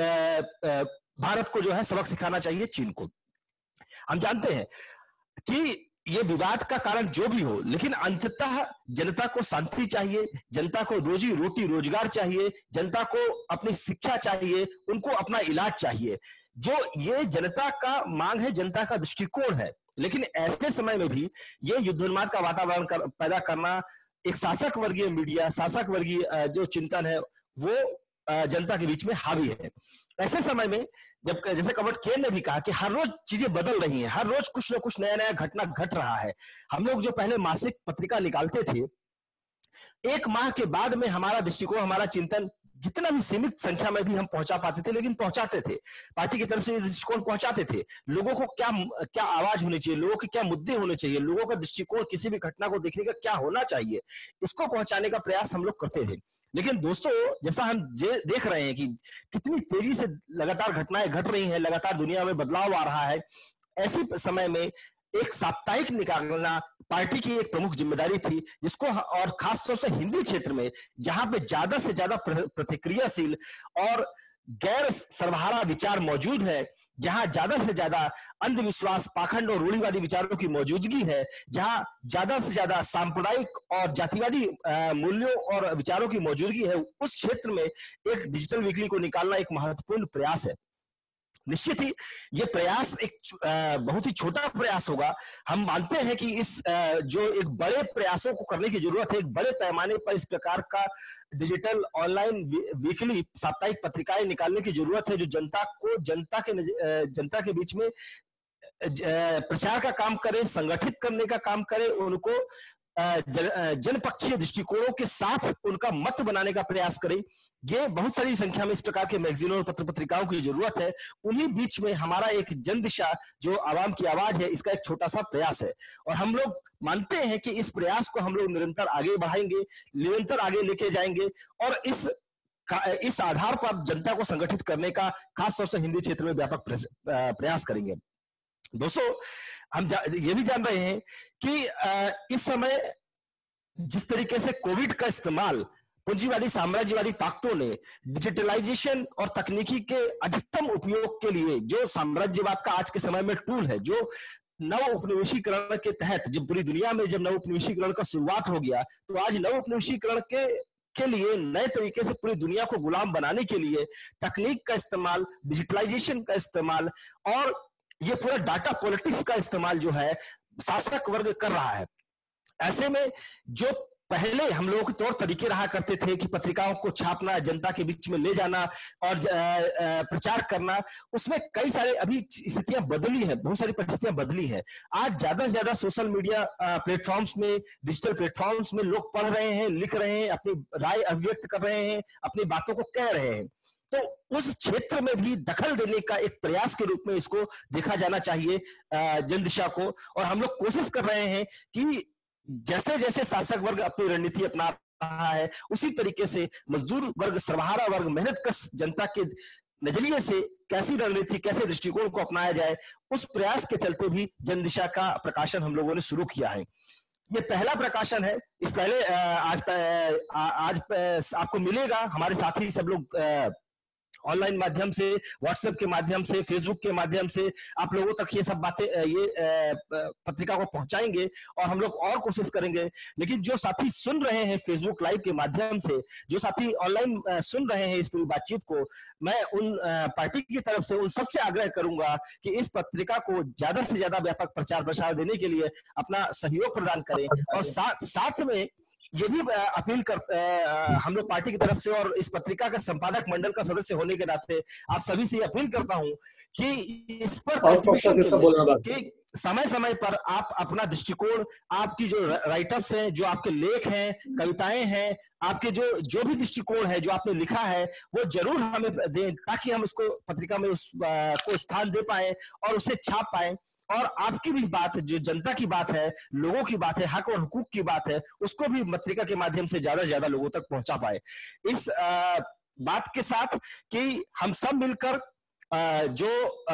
भारत को जो है सबक सिखाना चाहिए चीन को। हम जानते हैं कि ये विवाद का कारण जो भी हो, लेकिन अंततः जनता को शांति चाहिए, जनता को रोजी रोटी रोजगार चाहिए, जनता को अपनी शिक्षा चाहिए, उनको अपना इलाज चाहिए। जो ये जनता का मांग है, जनता का दृष्टिकोण है। लेकिन ऐसे समय में भी ये युद्धोन्माद का वातावरण पैदा करना, एक शासक वर्गीय मीडिया, शासक वर्गीय जो चिंतन है वो जनता के बीच में हावी है। ऐसे समय में जब जैसे कमर केन ने भी कहा कि हर रोज चीजें बदल रही हैं, हर रोज कुछ ना कुछ नया नया घटना घट रहा है। हम लोग जो पहले मासिक पत्रिका निकालते थे, एक माह के बाद में हमारा दृष्टिकोण, हमारा चिंतन जितना भी सीमित संख्या में भी हम पहुंचा पाते थे, लेकिन पहुंचाते थे, पार्टी की तरफ से दृष्टिकोण पहुंचाते थे। लोगों को क्या आवाज होनी चाहिए, लोगों के क्या मुद्दे होने चाहिए, लोगों का दृष्टिकोण किसी भी घटना को देखने का क्या होना चाहिए, इसको पहुंचाने का प्रयास हम लोग करते थे। लेकिन दोस्तों, जैसा हम देख रहे हैं कि कितनी तेजी से लगातार घटनाएं घट रही हैं, लगातार दुनिया में बदलाव आ रहा है, ऐसे समय में एक साप्ताहिक निकालना पार्टी की एक प्रमुख जिम्मेदारी थी, जिसको और खासतौर से हिंदी क्षेत्र में जहां पे ज्यादा से ज्यादा प्रतिक्रियाशील और गैर सर्वहारा विचार मौजूद है, जहां ज्यादा से ज्यादा अंधविश्वास, पाखंड और रूढ़िवादी विचारों की मौजूदगी है, जहां ज्यादा से ज्यादा सांप्रदायिक और जातिवादी मूल्यों और विचारों की मौजूदगी है, उस क्षेत्र में एक डिजिटल वीकली को निकालना एक महत्वपूर्ण प्रयास है। निश्चित ही ये प्रयास एक बहुत ही छोटा प्रयास होगा। हम मानते हैं कि इस जो एक बड़े प्रयासों को करने की जरूरत है, एक बड़े पैमाने पर इस प्रकार का डिजिटल ऑनलाइन वीकली साप्ताहिक पत्रिकाएं निकालने की जरूरत है, जो जनता के बीच में प्रचार का काम करे, संगठित करने का काम करे, उनको जनपक्षीय दृष्टिकोणों के साथ उनका मत बनाने का प्रयास करे। ये बहुत सारी संख्या में इस प्रकार के मैगजीनों और पत्र पत्रिकाओं की जरूरत है। उन्हीं बीच में हमारा एक जन दिशा जो आवाम की आवाज है, इसका एक छोटा सा प्रयास है और हम लोग मानते हैं कि इस प्रयास को हम लोग निरंतर आगे बढ़ाएंगे, निरंतर आगे लेके जाएंगे और इस आधार पर जनता को संगठित करने का खासतौर से हिंदी क्षेत्र में व्यापक प्रयास करेंगे। दोस्तों, हम ये भी जान रहे हैं कि इस समय जिस तरीके से कोविड का इस्तेमाल पूंजीवादी साम्राज्यवादी ताकतों ने डिजिटलाइजेशन और तकनीकी के अधिकतम उपयोग के लिए, जो साम्राज्यवाद का आज के समय में टूल है, जो नव उपनिवेशीकरण के तहत जब पूरी दुनिया में जब नव उपनिवेशीकरण का शुरुआत हो गया, तो आज नव उपनिवेशीकरण के लिए नए तरीके से पूरी दुनिया को गुलाम बनाने के लिए तकनीक का इस्तेमाल, डिजिटलाइजेशन का इस्तेमाल और ये पूरा डाटा पॉलिटिक्स का इस्तेमाल जो है शासक वर्ग कर रहा है। ऐसे में जो पहले हम लोगों के तौर तरीके रहा करते थे कि पत्रिकाओं को छापना, जनता के बीच में ले जाना और प्रचार करना, उसमें कई सारे अभी स्थितियां बदली हैं, बहुत सारी परिस्थितियां बदली हैं। आज ज्यादा से ज्यादा सोशल मीडिया प्लेटफॉर्म्स में, डिजिटल प्लेटफॉर्म्स में लोग पढ़ रहे हैं, लिख रहे हैं, अपनी राय अभिव्यक्त कर रहे हैं, अपनी बातों को कह रहे हैं। तो उस क्षेत्र में भी दखल देने का एक प्रयास के रूप में इसको देखा जाना चाहिए जनदिशा को। और हम लोग कोशिश कर रहे हैं कि जैसे जैसे शासक वर्ग अपनी रणनीति अपना रहा है, उसी तरीके से मजदूर वर्ग, सर्वहारा वर्ग, मेहनत कश जनता के नजरिए से कैसी रणनीति, कैसे दृष्टिकोण को अपनाया जाए, उस प्रयास के चलते भी जनदिशा का प्रकाशन हम लोगों ने शुरू किया है। ये पहला प्रकाशन है। इस पहले आज आपको मिलेगा, हमारे साथी सब लोग ऑनलाइन माध्यम से, व्हाट्सएप के माध्यम से, फेसबुक के माध्यम से आप लोगों तक ये सब बातें, ये पत्रिका को पहुंचाएंगे और हम लोग और कोशिश करेंगे। लेकिन जो साथी सुन रहे हैं फेसबुक लाइव के माध्यम से, जो साथी ऑनलाइन सुन रहे हैं इस पूरी बातचीत को, मैं उन पार्टी की तरफ से उन सबसे आग्रह करूंगा कि इस पत्रिका को ज्यादा से ज्यादा व्यापक प्रचार प्रसार देने के लिए अपना सहयोग प्रदान करें। और साथ में ये भी अपील कर हम लोग पार्टी की तरफ से और इस पत्रिका का संपादक मंडल का सदस्य होने के नाते आप सभी से अपील करता हूं कि इस पर कंट्रीब्यूशन के लिए कि समय समय पर आप अपना दृष्टिकोण, आपकी जो राइटअप्स हैं, जो आपके लेख हैं, कविताएं हैं, आपके जो भी दृष्टिकोण है, जो आपने लिखा है, वो जरूर हमें दें, ताकि हम उसको पत्रिका में को स्थान दे पाए और उसे छाप पाए। और आपकी भी बात, जो जनता की बात है, लोगों की बात है, हक और हुकूक की बात है, उसको भी पत्रिका के माध्यम से ज्यादा से ज्यादा लोगों तक पहुंचा पाए। इस बात के साथ कि हम सब मिलकर जो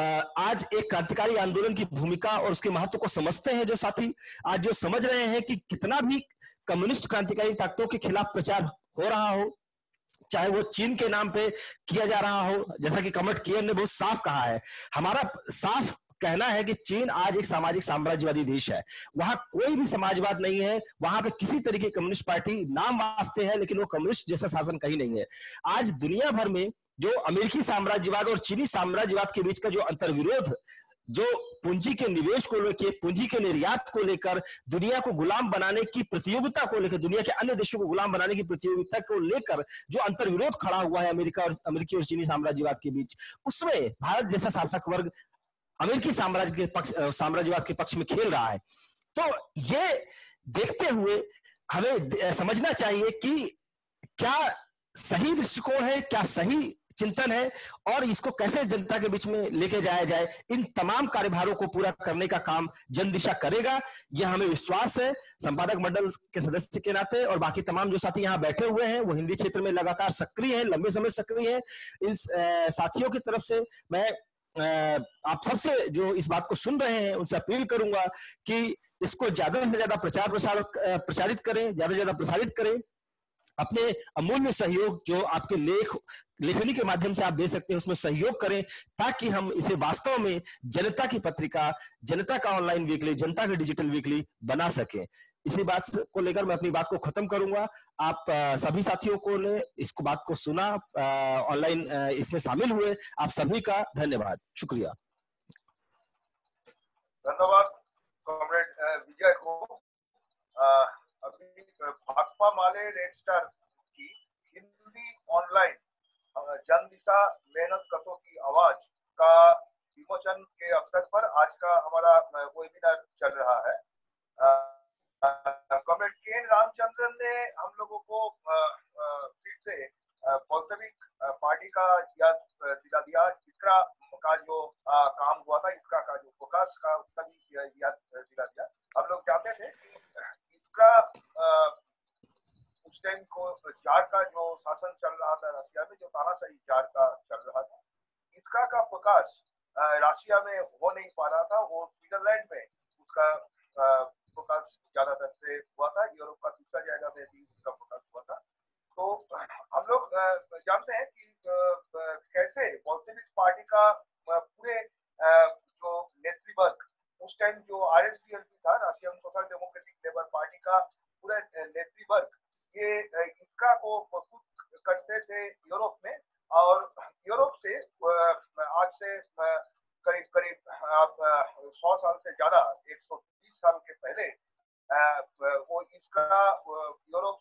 आज एक क्रांतिकारी आंदोलन की भूमिका और उसके महत्व को समझते हैं, जो साथी आज जो समझ रहे हैं कि कितना भी कम्युनिस्ट क्रांतिकारी ताकतों के खिलाफ प्रचार हो रहा हो, चाहे वो चीन के नाम पे किया जा रहा हो, जैसा कि कॉमरेड केएन ने बहुत साफ कहा है, हमारा साफ कहना है कि चीन आज एक सामाजिक साम्राज्यवादी देश है, वहां कोई भी समाजवाद नहीं है, वहां पे किसी तरीके की कम्युनिस्ट पार्टी नाम वास्ते है, लेकिन वो कम्युनिस्ट जैसा शासन कहीं नहीं है। आज दुनिया भर में जो अमेरिकी साम्राज्यवाद और चीनी साम्राज्यवाद के बीच का जो अंतर्विरोध, जो पूंजी के निवेश को लेकर, पूंजी के निर्यात को लेकर, दुनिया को गुलाम बनाने की प्रतियोगिता को लेकर, दुनिया के अन्य देशों को गुलाम बनाने की प्रतियोगिता को लेकर जो अंतर्विरोध खड़ा हुआ है अमेरिकी और चीनी साम्राज्यवाद के बीच, उसमें भारत जैसा शासक वर्ग अमेरिकी साम्राज्यवाद के पक्ष में खेल रहा है। तो ये देखते हुए हमें समझना चाहिए कि क्या सही दृष्टिकोण है, क्या सही चिंतन है और इसको कैसे जनता के बीच में लेके जाया जाए। इन तमाम कार्यभारों को पूरा करने का काम जनदिशा करेगा, यह हमें विश्वास है। संपादक मंडल के सदस्य के नाते और बाकी तमाम जो साथी यहाँ बैठे हुए हैं वो हिंदी क्षेत्र में लगातार सक्रिय हैं, लंबे समय सक्रिय हैं। इस साथियों की तरफ से मैं आप सबसे जो इस बात को सुन रहे हैं उनसे अपील करूंगा कि इसको ज्यादा से ज्यादा प्रचारित करें, ज्यादा से ज्यादा प्रसारित करें। अपने अमूल्य सहयोग जो आपके लेखनी के माध्यम से आप दे सकते हैं उसमें सहयोग करें, ताकि हम इसे वास्तव में जनता की पत्रिका, जनता का ऑनलाइन वीकली, जनता का डिजिटल वीकली बना सके। इसी बात को लेकर मैं अपनी बात को खत्म करूंगा। आप सभी साथियों को ने इसको बात को सुना, ऑनलाइन इसमें शामिल हुए, आप सभी का धन्यवाद, शुक्रिया। धन्यवाद कॉमरेड विजय को। अभी भाकपा माले रेड स्टार की हिंदी ऑनलाइन जनदिशा मेहनत कशों की आवाज का विमोचन के अवसर पर आज का हमारा वेबिनार चल रहा है। कॉमरेड केएन रामचंद्रन ने हम लोगों को फिर से बोल्शेविक पार्टी का याद दिला दिया। इसका का जो काम हुआ था, इसका का जो फोकस का, उसका भी याद दिला दिया। हम लोग चाहते थे कि इसका उस टाइम को जार का जो शासन चल रहा था रशिया में, जो तानाशाही जार का चल रहा था, इसका का प्रकाश रशिया में हो नहीं पा रहा था, वो स्विट्जरलैंड में उसका प्रकाश ज्यादातर से हुआ था। यूरोप का दूसरा जगह में भी उसका प्रकाश हुआ था। तो हम लोग जानते हैं कि कैसे बोल्शेविक पार्टी का पूरे जो नेतृवर्ग उस टाइम जो आरएसडीएल था, Russian social democratic labour party का पूरा नेतृवर्ग, ये इसका को प्रस्तुत करते थे यूरोप में। और यूरोप से आज से करीब 100 साल से ज्यादा, 120 साल के पहले वो इसका यूरोप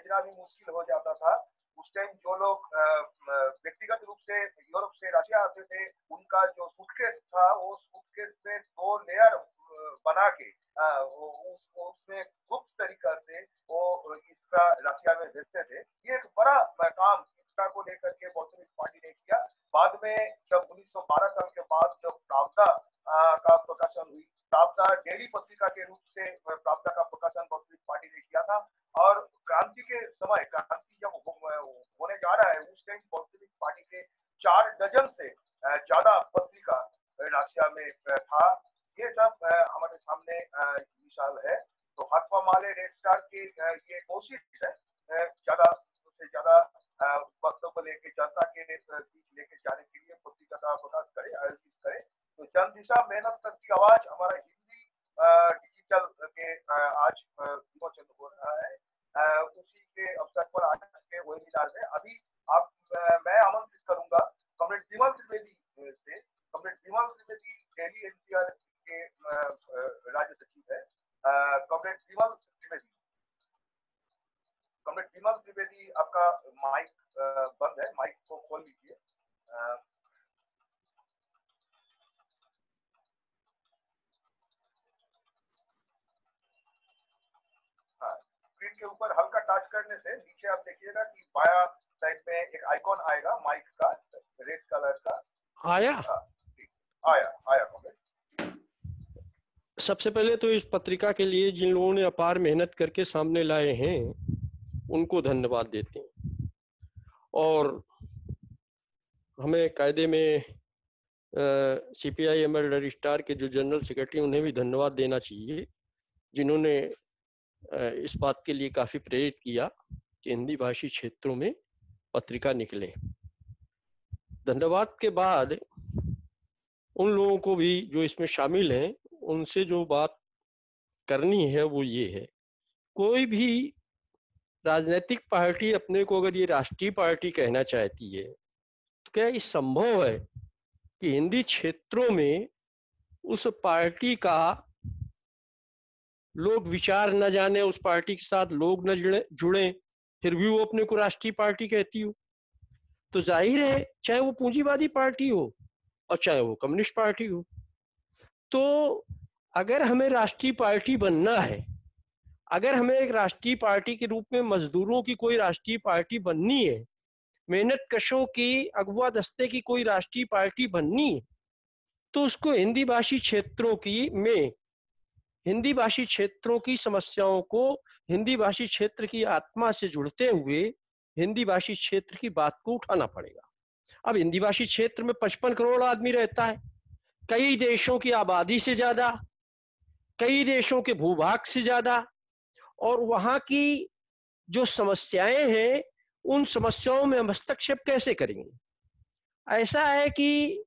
भेजना भी मुश्किल हो जाता था। उस टाइम जो लोग व्यक्तिगत रूप से यूरोप से रशिया आते थे, उनका जो सूटकेस था वो सूटकेस में 2 लेयर बना के उसमें गुप्त तरीका से वो इसका रशिया में भेजते थे। ये एक बड़ा काम इसका को लेकर के बोल्शेविक पार्टी ने किया। बाद में जब 1912 साल के बाद जब प्रावदा का प्रकाशन हुई, प्रावदा डेली पत्रिका के रूप से प्रावदा का प्रकाशन बोल्शेविक पार्टी ने किया था। और क्रांति के समय, क्रांति जब होने जा रहा है, उस टाइम बोल्शेविक पार्टी के 4 डजन से ज्यादा पत्रिका रशिया में था। ये सब हमारे सामने मिसाल है। तो भाकपा माले रेड स्टार की ये कोशिश है ज्यादा से ज्यादा वक्तव्य लेके जनता के बीच लेके जाने के लिए पत्रिका का प्रकाश करे, आयोजित करे। तो जन दिशा मेहनत तक की आवाज हमारा हिंदी डिजिटल के आज विमोचन हो रहा है। उसी के अवसर पर आज के वेबिनार में अभी मैं आमंत्रित करूंगा कॉमरेड विमल त्रिवेदी से। कॉमरेड विमल त्रिवेदी दिल्ली एनसीआर के राज्य सचिव है। कॉमरेड विमल त्रिवेदी आपका माइक बंद है, माइक को खोल लीजिए। हाँ, स्क्रीन के ऊपर हल्का टच करने से नीचे आप देखिएगा कि बाया साइड में एक आइकॉन आएगा माइक का, रेड कलर का। आया कॉमरेड। सबसे पहले तो इस पत्रिका के लिए जिन लोगों ने अपार मेहनत करके सामने लाए हैं उनको धन्यवाद देते हैं, और हमें कायदे में CPI-ML रजिस्ट्रार के जो जनरल सेक्रेटरी उन्हें भी धन्यवाद देना चाहिए, जिन्होंने इस बात के लिए काफ़ी प्रेरित किया कि हिंदी भाषी क्षेत्रों में पत्रिका निकले। धन्यवाद के बाद उन लोगों को भी जो इसमें शामिल हैं, उनसे जो बात करनी है वो ये है, कोई भी राजनीतिक पार्टी अपने को अगर ये राष्ट्रीय पार्टी कहना चाहती है तो क्या ये संभव है कि हिंदी क्षेत्रों में उस पार्टी का लोग विचार न जाने, उस पार्टी के साथ लोग न जुड़े, फिर भी वो अपने को राष्ट्रीय पार्टी कहती हो? तो जाहिर है चाहे वो पूंजीवादी पार्टी हो और चाहे वो कम्युनिस्ट पार्टी हो, तो अगर हमें राष्ट्रीय पार्टी बनना है, अगर हमें एक राष्ट्रीय पार्टी के रूप में मजदूरों की कोई राष्ट्रीय पार्टी बननी है, मेहनत कशों की अगवा दस्ते की कोई राष्ट्रीय पार्टी बननी है, तो उसको हिंदी भाषी क्षेत्रों हिंदी भाषी क्षेत्रों की समस्याओं को हिंदी भाषी क्षेत्र की आत्मा से जुड़ते हुए हिंदी भाषी क्षेत्र की बात को उठाना पड़ेगा। अब हिंदी भाषी क्षेत्र में 55 करोड़ आदमी रहता है, कई देशों की आबादी से ज्यादा, कई देशों के भूभाग से ज्यादा, और वहां की जो समस्याएं हैं उन समस्याओं में हम हस्तक्षेप कैसे करेंगे? ऐसा है कि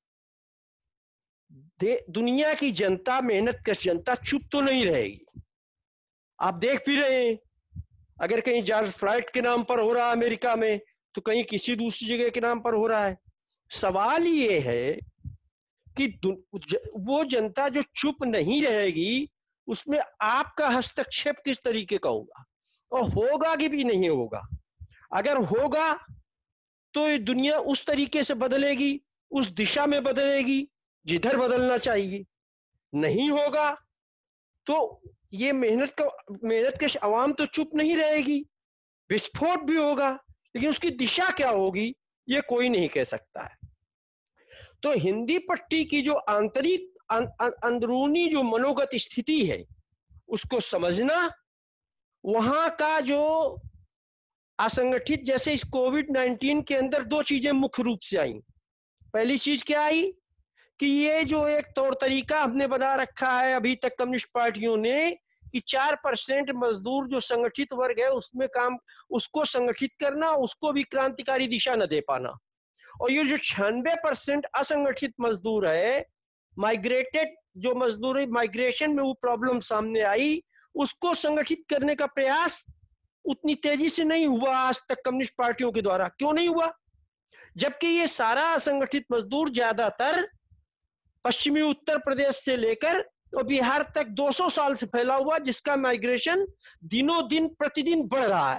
दुनिया की जनता, मेहनतकश जनता चुप तो नहीं रहेगी। आप देख भी रहे हैं, अगर कहीं जॉर्ज फ्लॉयड के नाम पर हो रहा है अमेरिका में, तो कहीं किसी दूसरी जगह के नाम पर हो रहा है। सवाल ये है कि वो जनता जो चुप नहीं रहेगी, उसमें आपका हस्तक्षेप किस तरीके का होगा, और होगा कि भी नहीं होगा। अगर होगा तो ये दुनिया उस तरीके से बदलेगी, उस दिशा में बदलेगी जिधर बदलना चाहिए। नहीं होगा तो ये मेहनतकश आवाम तो चुप नहीं रहेगी, विस्फोट भी होगा, लेकिन उसकी दिशा क्या होगी ये कोई नहीं कह सकता है। तो हिंदी पट्टी की जो आंतरिक अंदरूनी जो मनोगत स्थिति है उसको समझना, वहां का जो असंगठित, जैसे इस कोविड-19 के अंदर 2 चीजें मुख्य रूप से आई। पहली चीज क्या आई कि ये जो एक तौर तरीका हमने बना रखा है अभी तक कम्युनिस्ट पार्टियों ने कि 4% मजदूर जो संगठित वर्ग है उसमें काम, उसको संगठित करना, उसको भी क्रांतिकारी दिशा न दे पाना, और ये जो 96% असंगठित मजदूर है, माइग्रेटेड जो मजदूर, माइग्रेशन में वो प्रॉब्लम सामने आई, उसको संगठित करने का प्रयास उतनी तेजी से नहीं हुआ आज तक कम्युनिस्ट पार्टियों के द्वारा। क्यों नहीं हुआ? जबकि ये सारा असंगठित मजदूर ज्यादातर पश्चिमी उत्तर प्रदेश से लेकर और बिहार तक 200 साल से फैला हुआ, जिसका माइग्रेशन दिनों दिन प्रतिदिन बढ़ रहा है।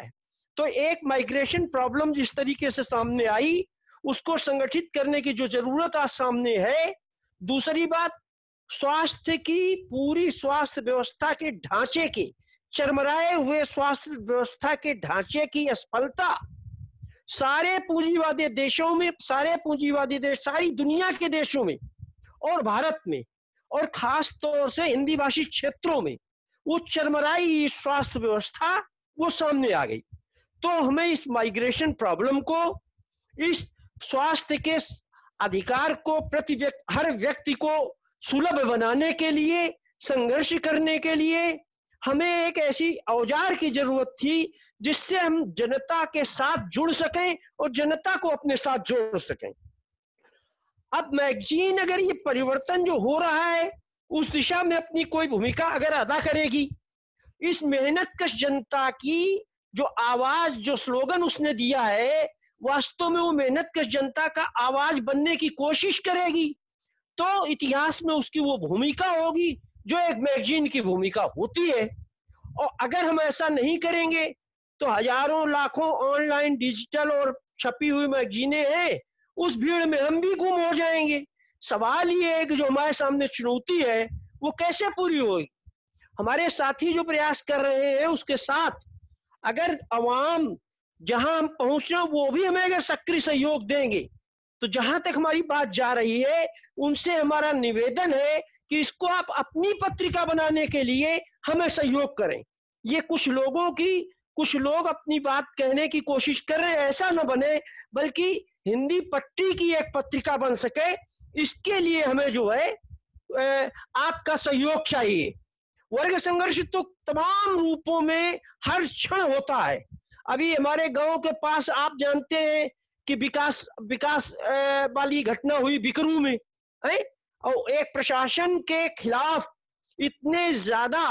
तो एक माइग्रेशन प्रॉब्लम जिस तरीके से सामने आई, उसको संगठित करने की जो जरूरत आज सामने है। दूसरी बात, स्वास्थ्य की पूरी स्वास्थ्य व्यवस्था के ढांचे के, चरमराए हुए स्वास्थ्य व्यवस्था के ढांचे की असफलता सारे पूंजीवादी देशों में, सारे पूंजीवादी देश, सारी दुनिया के देशों में और भारत में, और खास तौर से हिंदी भाषी क्षेत्रों में वो चरमराई स्वास्थ्य व्यवस्था वो सामने आ गई। तो हमें इस माइग्रेशन प्रॉब्लम को, इस स्वास्थ्य के अधिकार को हर व्यक्ति को सुलभ बनाने के लिए, संघर्ष करने के लिए हमें एक ऐसी औजार की जरूरत थी जिससे हम जनता के साथ जुड़ सकें और जनता को अपने साथ जोड़ सकें। अब मैगजीन अगर ये परिवर्तन जो हो रहा है उस दिशा में अपनी कोई भूमिका अगर अदा करेगी, इस मेहनतकश जनता की जो आवाज, जो स्लोगन उसने दिया है, वास्तव में वो मेहनतकश जनता का आवाज बनने की कोशिश करेगी, तो इतिहास में उसकी वो भूमिका होगी जो एक मैगजीन की भूमिका होती है। और अगर हम ऐसा नहीं करेंगे तो हजारों लाखों ऑनलाइन, डिजिटल और छपी हुई मैगजीनें हैं, उस भीड़ में हम भी गुम हो जाएंगे। सवाल ये है कि जो हमारे सामने चुनौती है वो कैसे पूरी होगी। हमारे साथी जो प्रयास कर रहे हैं उसके साथ अगर अवाम जहां हम पहुंच रहे हैं वो भी हमें अगर सक्रिय सहयोग देंगे, तो जहां तक हमारी बात जा रही है उनसे हमारा निवेदन है कि इसको आप अपनी पत्रिका बनाने के लिए हमें सहयोग करें। ये कुछ लोग अपनी बात कहने की कोशिश कर रहे हैं, ऐसा न बने, बल्कि हिंदी पट्टी की एक पत्रिका बन सके, इसके लिए हमें जो है आपका सहयोग चाहिए। वर्ग संघर्ष तो तमाम रूपों में हर क्षण होता है। अभी हमारे गांव के पास आप जानते हैं कि विकास वाली घटना हुई बिकरू में, है? और एक प्रशासन के खिलाफ इतने ज्यादा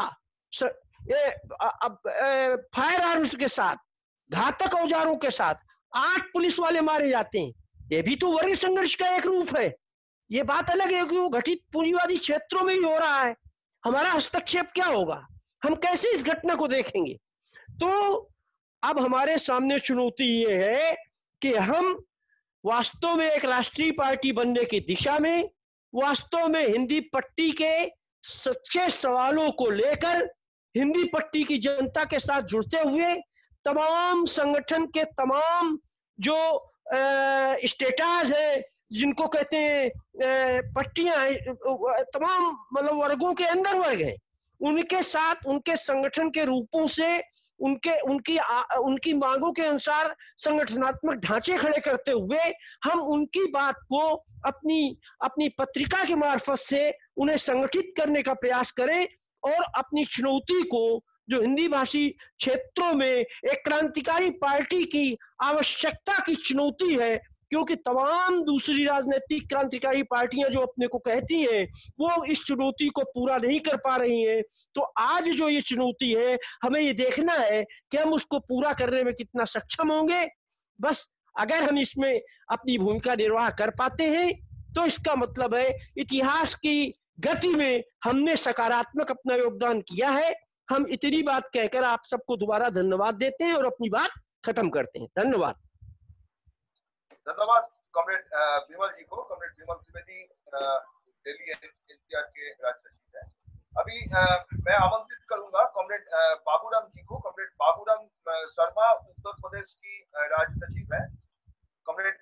फायर आर्म्स के साथ, घातक औजारों के साथ 8 पुलिस वाले मारे जाते हैं, ये भी तो वर्ग संघर्ष का एक रूप है। ये बात अलग है कि वो घटित पूंजीवादी क्षेत्रों में ही हो रहा है, हमारा हस्तक्षेप क्या होगा, हम कैसे इस घटना को देखेंगे। तो अब हमारे सामने चुनौती ये है कि हम वास्तव में एक राष्ट्रीय पार्टी बनने की दिशा में, वास्तव में हिंदी पट्टी के सच्चे सवालों को लेकर हिंदी पट्टी की जनता के साथ जुड़ते हुए तमाम संगठन के तमाम जो स्टेटस है, जिनको कहते हैं पट्टियां, तमाम मतलब वर्गों के अंदर वर्ग हैं, उनके साथ, उनके संगठन के रूपों से, उनकी मांगों के अनुसार संगठनात्मक ढांचे खड़े करते हुए हम उनकी बात को अपनी पत्रिका के मार्फत से उन्हें संगठित करने का प्रयास करें और अपनी चुनौती को, जो हिंदी भाषी क्षेत्रों में एक क्रांतिकारी पार्टी की आवश्यकता की चुनौती है, क्योंकि तमाम दूसरी राजनीतिक क्रांतिकारी पार्टियां जो अपने को कहती हैं वो इस चुनौती को पूरा नहीं कर पा रही हैं। तो आज जो ये चुनौती है, हमें ये देखना है कि हम उसको पूरा करने में कितना सक्षम होंगे। बस अगर हम इसमें अपनी भूमिका निर्वाह कर पाते हैं तो इसका मतलब है इतिहास की गति में हमने सकारात्मक अपना योगदान किया है। हम इतनी बात कहकर आप सबको दोबारा धन्यवाद देते हैं और अपनी बात खत्म करते हैं। धन्यवाद। धन्यवाद कॉमरेड विमल जी को। कॉमरेड विमल त्रिवेदी दिल्ली एनसीआर के राज्य सचिव हैं। अभी मैं आमंत्रित करूंगा कॉमरेड बाबूराम जी को। कॉमरेड बाबूराम शर्मा उत्तर प्रदेश की राज्य सचिव है। Comrade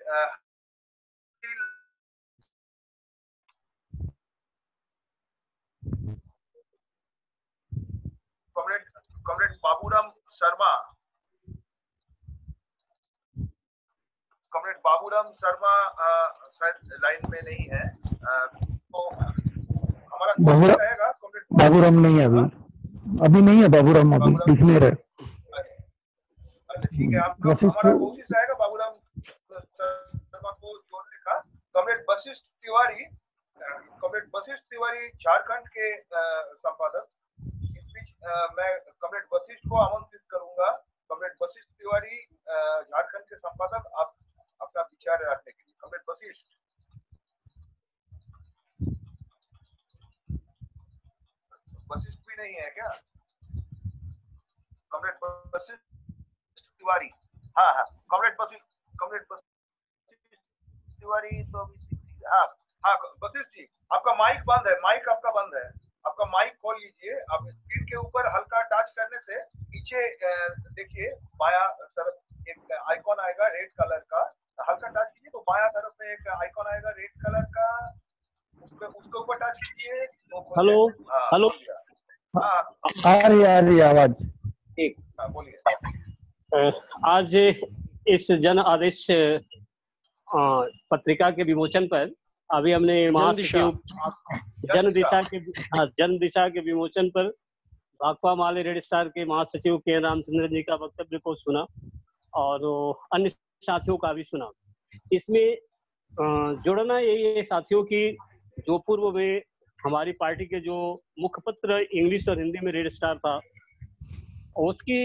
comrade Baburam Sharma, comrade Baburam Sharma शायद लाइन में नहीं है, तो हमारा रहेगा कॉमरेड बाबूराम नहीं है अभी नहीं है बाबूराम, अभी डिक्लेयर है। अच्छा ठीक है, हमारा कोशिश रहेगा बाबूराम शर्मा को जोड़ने का। कॉमरेड वशिष्ठ तिवारी झारखंड के संपादक, इस बीच मैं कॉमरेड वशिष्ठ को आमंत्रित करूंगा। कॉमरेड वशिष्ठ तिवारी झारखंड के संपादक, आप अपना विचार रखने के लिए। कॉमरेड वशिष्ठ। वशिष्ठ भी नहीं है क्या? कॉमरेड वशिष्ठ तिवारी, हाँ हाँ, कॉमरेड बशिष्ठ तिवारी तो हाँ हाँ, बशिष्ठ जी आपका माइक बंद है, माइक आपका बंद है, आपका माइक खोल लीजिए। आप स्क्रीन के ऊपर हल्का टच करने से पीछे देखिए बाया तरफ एक आइकॉन आएगा रेड कलर का, हल्का टच कीजिए तो बाया तरफ में एक आइकॉन आएगा रेड कलर का, उसके ऊपर टच कीजिए तो हेलो हेलो, आ रही आवाज। ठीक, बोलिए। आज इस जन आदेश पत्रिका के विमोचन पर अभी हमने महासचिव जन दिशा के विमोचन पर भाकपा माले रेड स्टार के महासचिव के रामचंद्र जी का वक्तव्य को सुना और अन्य साथियों का भी सुना। इसमें जोड़ना यही है साथियों की, जो पूर्व में हमारी पार्टी के जो मुखपत्र इंग्लिश और हिंदी में रेड स्टार था, उसकी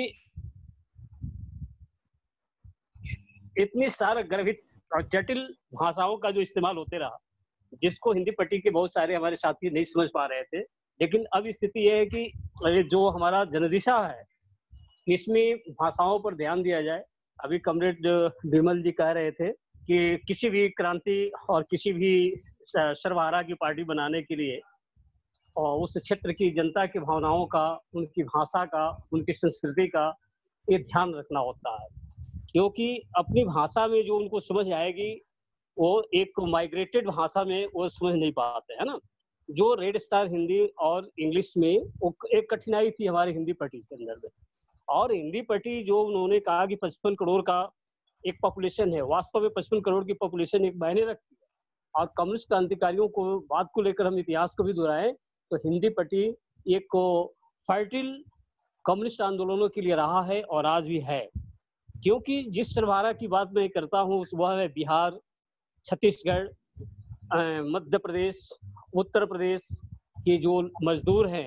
इतनी सारा गर्भित और जटिल भाषाओं का जो इस्तेमाल होते रहा, जिसको हिंदी पट्टी के बहुत सारे हमारे साथी नहीं समझ पा रहे थे। लेकिन अब स्थिति यह है कि जो हमारा जनदिशा है, इसमें भाषाओं पर ध्यान दिया जाए। अभी कॉमरेड विमल जी कह रहे थे कि किसी भी क्रांति और किसी भी सर्वहारा की पार्टी बनाने के लिए और उस क्षेत्र की जनता की भावनाओं का, उनकी भाषा का, उनकी संस्कृति का ये ध्यान रखना होता है, क्योंकि अपनी भाषा में जो उनको समझ आएगी वो एक माइग्रेटेड भाषा में वो समझ नहीं पाते, है ना। जो रेड स्टार हिंदी और इंग्लिश में वो एक कठिनाई थी हमारी हिंदी पट्टी के अंदर में। और हिंदी पट्टी जो उन्होंने कहा कि 55 करोड़ का एक पॉपुलेशन है, वास्तव में 55 करोड़ की पॉपुलेशन एक मायने रखती है। और कम्युनिस्ट क्रांतिकारियों को बात को लेकर हम इतिहास को भी दोहराएं तो हिंदी पट्टी एक फर्टिल कम्युनिस्ट आंदोलनों के लिए रहा है और आज भी है। क्योंकि जिस सर्वहारा की बात मैं करता हूँ वह है बिहार, छत्तीसगढ़, मध्य प्रदेश, उत्तर प्रदेश के जो मजदूर हैं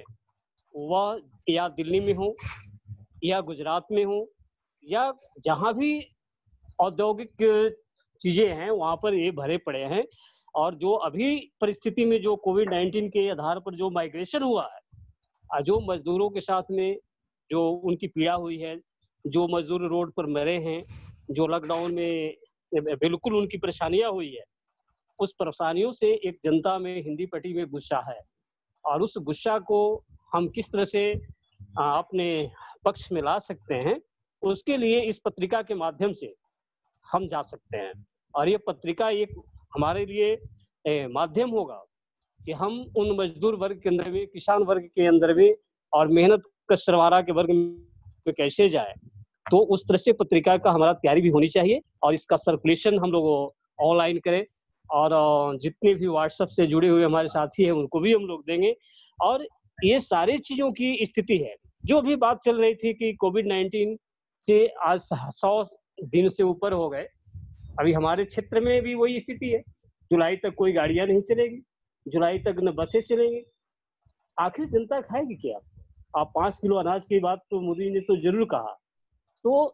वह या दिल्ली में हो या गुजरात में हो या जहाँ भी औद्योगिक चीजें हैं वहाँ पर ये भरे पड़े हैं। और जो अभी परिस्थिति में जो कोविड-19 के आधार पर जो माइग्रेशन हुआ है, जो मजदूरों के साथ में जो उनकी पीड़ा हुई है, जो मजदूर रोड पर मरे हैं, जो लॉकडाउन में बिल्कुल उनकी परेशानियां हुई है, उस परेशानियों से एक जनता में हिंदी पट्टी में गुस्सा है। और उस गुस्सा को हम किस तरह से अपने पक्ष में ला सकते हैं, उसके लिए इस पत्रिका के माध्यम से हम जा सकते हैं। और ये पत्रिका एक हमारे लिए माध्यम होगा कि हम उन मजदूर वर्ग के अंदर में, किसान वर्ग के अंदर में और मेहनत सर्वहारा के वर्ग में कैसे जाए। तो उस तरह से पत्रिका का हमारा तैयारी भी होनी चाहिए और इसका सर्कुलेशन हम लोग ऑनलाइन करें और जितने भी व्हाट्सएप से जुड़े हुए हमारे साथी हैं उनको भी हम लोग देंगे। और ये सारी चीजों की स्थिति है जो भी बात चल रही थी कि कोविड-19 से आज 100 दिन से ऊपर हो गए। अभी हमारे क्षेत्र में भी वही स्थिति है, जुलाई तक कोई गाड़ियां नहीं चलेगी, जुलाई तक न बसें चलेंगी। आखिर जनता खाएगी क्या? आप 5 किलो अनाज की बात तो मोदी ने तो जरूर कहा। तो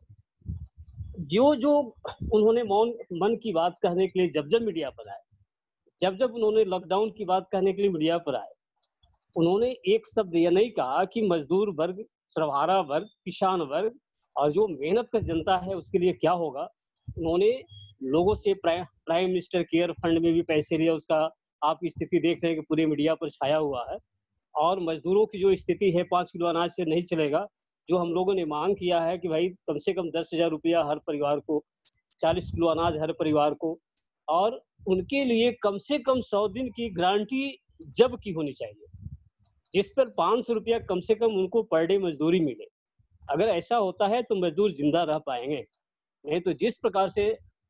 जो उन्होंने मन की बात कहने के लिए जब मीडिया पर आए, जब उन्होंने लॉकडाउन की बात कहने के लिए मीडिया पर आए, उन्होंने एक शब्द यह नहीं कहा कि मजदूर वर्ग, सर्वहारा वर्ग, किसान वर्ग और जो मेहनत कर जनता है उसके लिए क्या होगा। उन्होंने लोगों से प्राइम मिनिस्टर केयर फंड में भी पैसे लिए, उसका आप स्थिति देख रहे हैं कि पूरे मीडिया पर छाया हुआ है। और मजदूरों की जो स्थिति है 5 किलो अनाज से नहीं चलेगा। जो हम लोगों ने मांग किया है कि भाई कम से कम 10,000 रुपया हर परिवार को, 40 किलो अनाज हर परिवार को, और उनके लिए कम से कम 100 दिन की गारंटी जब की होनी चाहिए, जिस पर 500 रुपया कम से कम उनको पर डे मजदूरी मिले। अगर ऐसा होता है तो मजदूर जिंदा रह पाएंगे। नहीं तो जिस प्रकार से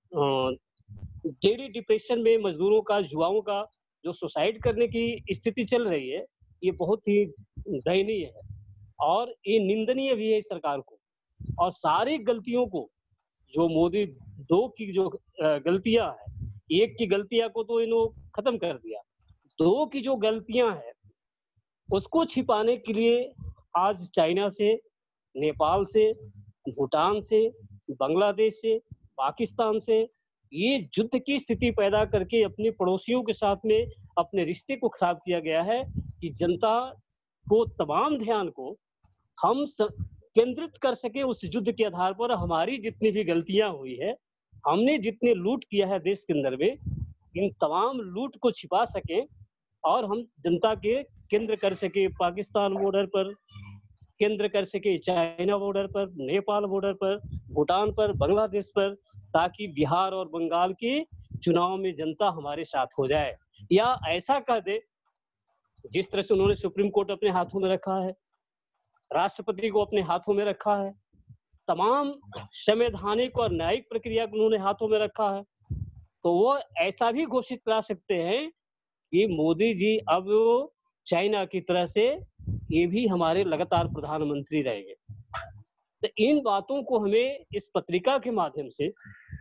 डेली डिप्रेशन में मजदूरों का, युवाओं का जो सुसाइड करने की स्थिति चल रही है, ये बहुत ही दयनीय है और ये निंदनीय भी है सरकार को। और सारी गलतियों को जो मोदी 2 की जो गलतियां है, 1 की गलतियां को तो इन्होंने खत्म कर दिया, 2 की जो गलतियां है उसको छिपाने के लिए आज चाइना से, नेपाल से, भूटान से, बांग्लादेश से, पाकिस्तान से ये युद्ध की स्थिति पैदा करके अपने पड़ोसियों के साथ में अपने रिश्ते को खराब किया गया है कि जनता को, तमाम ध्यान को हम केंद्रित कर सके उस युद्ध के आधार पर। हमारी जितनी भी गलतियां हुई है, हमने जितने लूट किया है देश के अंदर में, इन तमाम लूट को छिपा सके और हम जनता के केंद्र कर सके पाकिस्तान बॉर्डर पर, केंद्र कर सके चाइना बॉर्डर पर, नेपाल बॉर्डर पर, भूटान पर, बांग्लादेश पर, ताकि बिहार और बंगाल के चुनाव में जनता हमारे साथ हो जाए, या ऐसा कर दे जिस तरह से उन्होंने सुप्रीम कोर्ट अपने हाथों में रखा है, राष्ट्रपति को अपने हाथों में रखा है, तमाम संवैधानिक और न्यायिक प्रक्रिया को उन्होंने हाथों में रखा है, तो वो ऐसा भी घोषित करा सकते हैं कि मोदी जी अब चाइना की तरह से ये भी हमारे लगातार प्रधानमंत्री रहेंगे। तो इन बातों को हमें इस पत्रिका के माध्यम से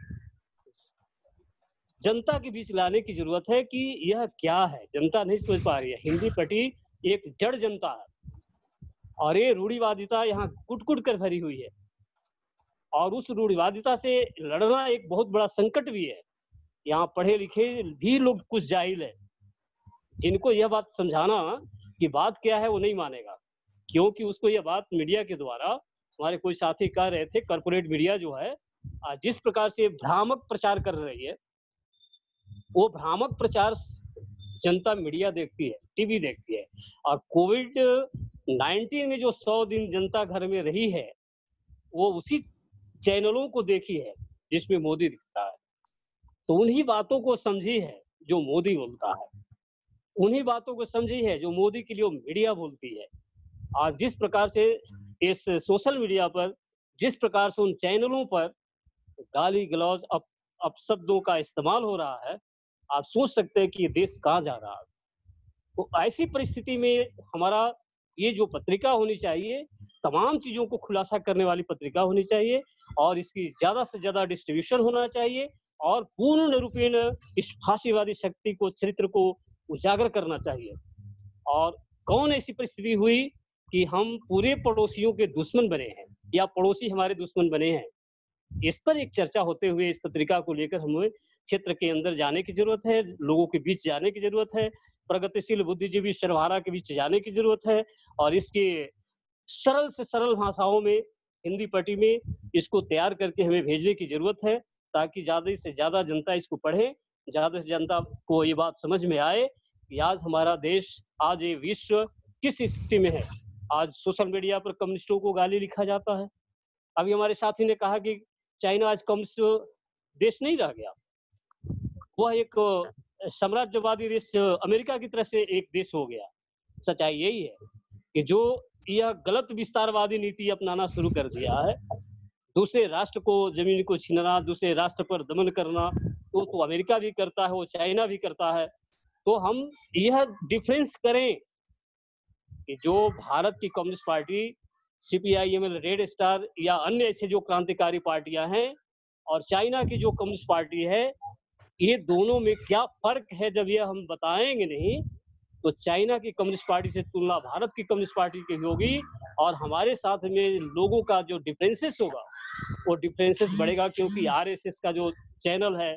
जनता के बीच लाने की जरूरत है कि यह क्या है, जनता नहीं समझ पा रही है। हिंदी पट्टी एक जड़ जनता है और ये रूढ़िवादिता यहाँ कुट-कुट कर भरी हुई है, और उस रूढ़िवादिता से लड़ना एक बहुत बड़ा संकट भी है। यहाँ पढ़े लिखे भी लोग कुछ जाहिल है, जिनको यह बात समझाना कि बात क्या है वो नहीं मानेगा, क्योंकि उसको यह बात मीडिया के द्वारा, हमारे कोई साथी कह रहे थे, कॉर्पोरेट मीडिया जो है जिस प्रकार से भ्रामक प्रचार कर रही है, वो भ्रामक प्रचार जनता मीडिया देखती है, टीवी देखती है। और कोविड-19 में जो 100 दिन जनता घर में रही है, वो उसी चैनलों को देखी है जिसमें मोदी दिखता है, तो उन्हीं बातों को समझी है जो मोदी बोलता है, उन्हीं बातों को समझी है जो मोदी के लिए मीडिया बोलती है। आज जिस प्रकार से इस सोशल मीडिया पर, जिस प्रकार से उन चैनलों पर गाली गलौज अपशब्दों का इस्तेमाल हो रहा है, आप सोच सकते हैं कि ये देश कहाँ जा रहा है। तो ऐसी परिस्थिति में हमारा ये जो पत्रिका होनी चाहिए, तमाम चीजों को खुलासा करने वाली पत्रिका होनी चाहिए, और इसकी ज्यादा से ज्यादा डिस्ट्रीब्यूशन होना चाहिए, और पूर्ण रूपेण इस फांसीवादी शक्ति को, चरित्र को उजागर करना चाहिए। और कौन ऐसी परिस्थिति हुई कि हम पूरे पड़ोसियों के दुश्मन बने हैं या पड़ोसी हमारे दुश्मन बने हैं, इस पर एक चर्चा होते हुए इस पत्रिका को लेकर हमें क्षेत्र के अंदर जाने की जरूरत है, लोगों के बीच जाने की जरूरत है, प्रगतिशील बुद्धिजीवी सर्वहारा के बीच जाने की जरूरत है, और इसके सरल से सरल भाषाओं में, हिंदी पट्टी में इसको तैयार करके हमें भेजने की जरूरत है, ताकि ज्यादा से ज्यादा जनता इसको पढ़े, ज्यादा से जनता को ये बात समझ में आए कि आज हमारा देश, आज ये विश्व किस स्थिति में है। आज सोशल मीडिया पर कम्युनिस्टों को गाली लिखा जाता है। अभी हमारे साथी ने कहा कि चाइना आज कम्युनिस्ट देश नहीं रह गया, वह एक साम्राज्यवादी देश, अमेरिका की तरह से एक देश हो गया। सच्चाई यही है कि जो यह गलत विस्तारवादी नीति अपनाना शुरू कर दिया है, दूसरे राष्ट्र को जमीन को छीनना, दूसरे राष्ट्र पर दमन करना, तो अमेरिका भी करता है, वो चाइना भी करता है। तो हम यह डिफरेंस करें कि जो भारत की communist party, CPI-ML, red star या अन्य ऐसे जो क्रांतिकारी पार्टियां हैं, और चाइना की जो कम्युनिस्ट पार्टी है, ये दोनों में क्या फर्क है, जब ये हम बताएंगे नहीं तो चाइना की कम्युनिस्ट पार्टी से तुलना भारत की कम्युनिस्ट पार्टी की होगी, और हमारे साथ में लोगों का जो डिफरेंसेस होगा वो डिफरेंसेस बढ़ेगा, क्योंकि RSS का जो चैनल है,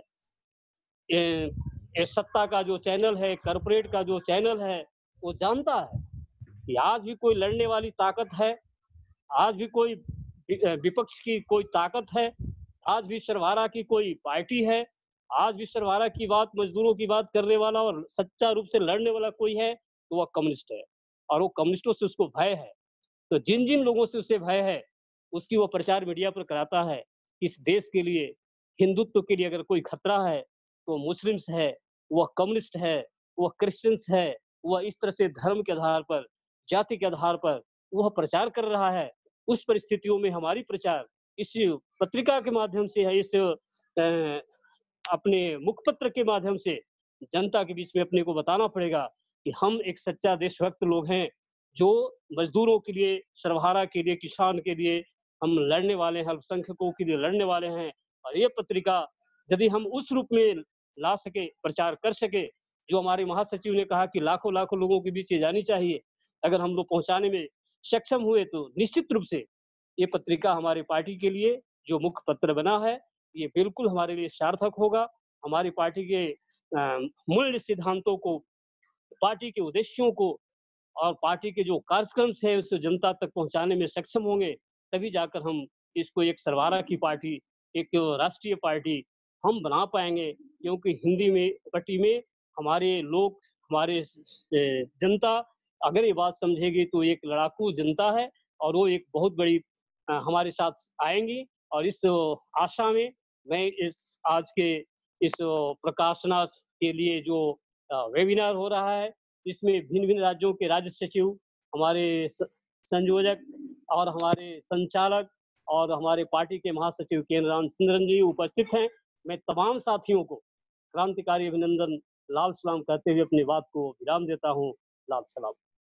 ये सत्ता का जो चैनल है, कॉर्पोरेट का जो चैनल है, वो जानता है कि आज भी कोई लड़ने वाली ताकत है, आज भी कोई विपक्ष की कोई ताकत है, आज भी सर्वहारा की कोई पार्टी है, आज भी सर्वहारा की बात, मजदूरों की बात करने वाला और सच्चा रूप से लड़ने वाला कोई है, तो वह कम्युनिस्ट है, और वो कम्युनिस्टों से उसको भय है। तो जिन जिन लोगों से उसे भय है, उसकी वो प्रचार मीडिया पर कराता है। इस देश के लिए, हिंदुत्व के लिए अगर कोई खतरा है तो मुस्लिम्स है, वह कम्युनिस्ट है, वह क्रिश्चियंस है, वह इस तरह से धर्म के आधार पर, जाति के आधार पर वह प्रचार कर रहा है। उस परिस्थितियों में हमारी प्रचार इस पत्रिका के माध्यम से है, इस अपने मुखपत्र के माध्यम से जनता के बीच में अपने को बताना पड़ेगा कि हम एक सच्चा देशभक्त लोग हैं, जो मजदूरों के लिए, सर्वहारा के लिए, किसान के लिए हम लड़ने वाले हैं, अल्पसंख्यकों के लिए लड़ने वाले हैं। और ये पत्रिका यदि हम उस रूप में ला सके, प्रचार कर सके, जो हमारे महासचिव ने कहा कि लाखों लाखों लोगों के बीच ये जानी चाहिए, अगर हम लोग पहुंचाने में सक्षम हुए तो निश्चित रूप से ये पत्रिका हमारी पार्टी के लिए जो मुख्य पत्र बना है, ये बिल्कुल हमारे लिए सार्थक होगा। हमारी पार्टी के मूल्य सिद्धांतों को, पार्टी के उद्देश्यों को और पार्टी के जो कार्यक्रम है उसको जनता तक पहुंचाने में सक्षम होंगे, तभी जाकर हम इसको एक सरवारा की पार्टी, एक राष्ट्रीय पार्टी हम बना पाएंगे। क्योंकि हिंदी में पट्टी में हमारे लोग, हमारे जनता अगर ये बात समझेगी तो एक लड़ाकू जनता है और वो एक बहुत बड़ी हमारे साथ आएंगी। और इस आशा में मैं इस आज के इस प्रकाशना के लिए जो वेबिनार हो रहा है, इसमें भिन्न भिन्न राज्यों के राज्य सचिव, हमारे संयोजक और हमारे संचालक और हमारे पार्टी के महासचिव के रामचंद्रन जी उपस्थित हैं। मैं तमाम साथियों को क्रांतिकारी अभिनंदन, लाल सलाम कहते हुए अपनी बात को विराम देता हूँ। लाल सलाम।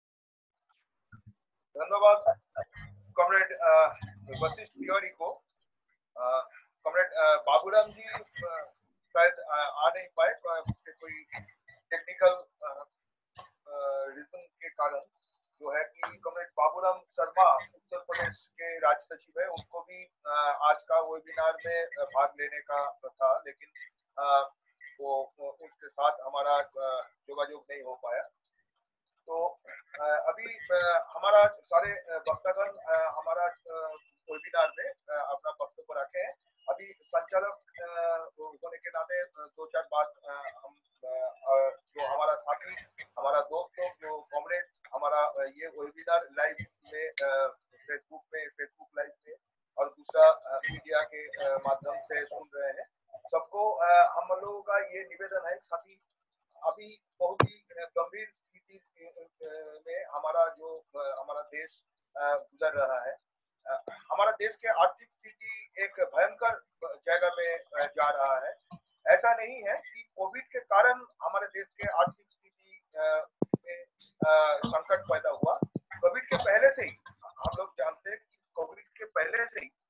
धन्यवाद कॉमरेड वशिष्ठ तिवारी को। कॉमरेड बाबूराम जी शायद आ नहीं पाए, कोई टेक्निकल रीजन के कारण जो है कि कॉमरेड बाबूराम शर्मा उत्तर प्रदेश के राज्य सचिव है, उनको भी आज का वेबिनार में भाग लेने का था, लेकिन वो उसके साथ हमारा योगायोग नहीं हो पाया। तो अभी हमारा सारे वक्तागण हमारा वेबिनार में अपना वक्तव्य रखे हैं। अभी संचालक होने के नाते दो चार बात हम जो हमारा साथी, हमारा दोस्त लोग, जो कॉमरेड हमारा ये वेबिनार लाइव में फेसबुक लाइव में और दूसरा मीडिया के माध्यम से सुन रहे हैं, सबको हम लोगों का ये निवेदन है, साथी अभी बहुत ही गंभीर में हमारा देश गुजर रहा है। हमारा देश के आर्थिक स्थिति एक भयंकर जगह में जा रहा है। ऐसा नहीं है कि कोविड के कारण हमारे देश के आर्थिक स्थिति में संकट पैदा हुआ। कोविड के पहले से ही हम लोग जानते हैं कि कोविड के पहले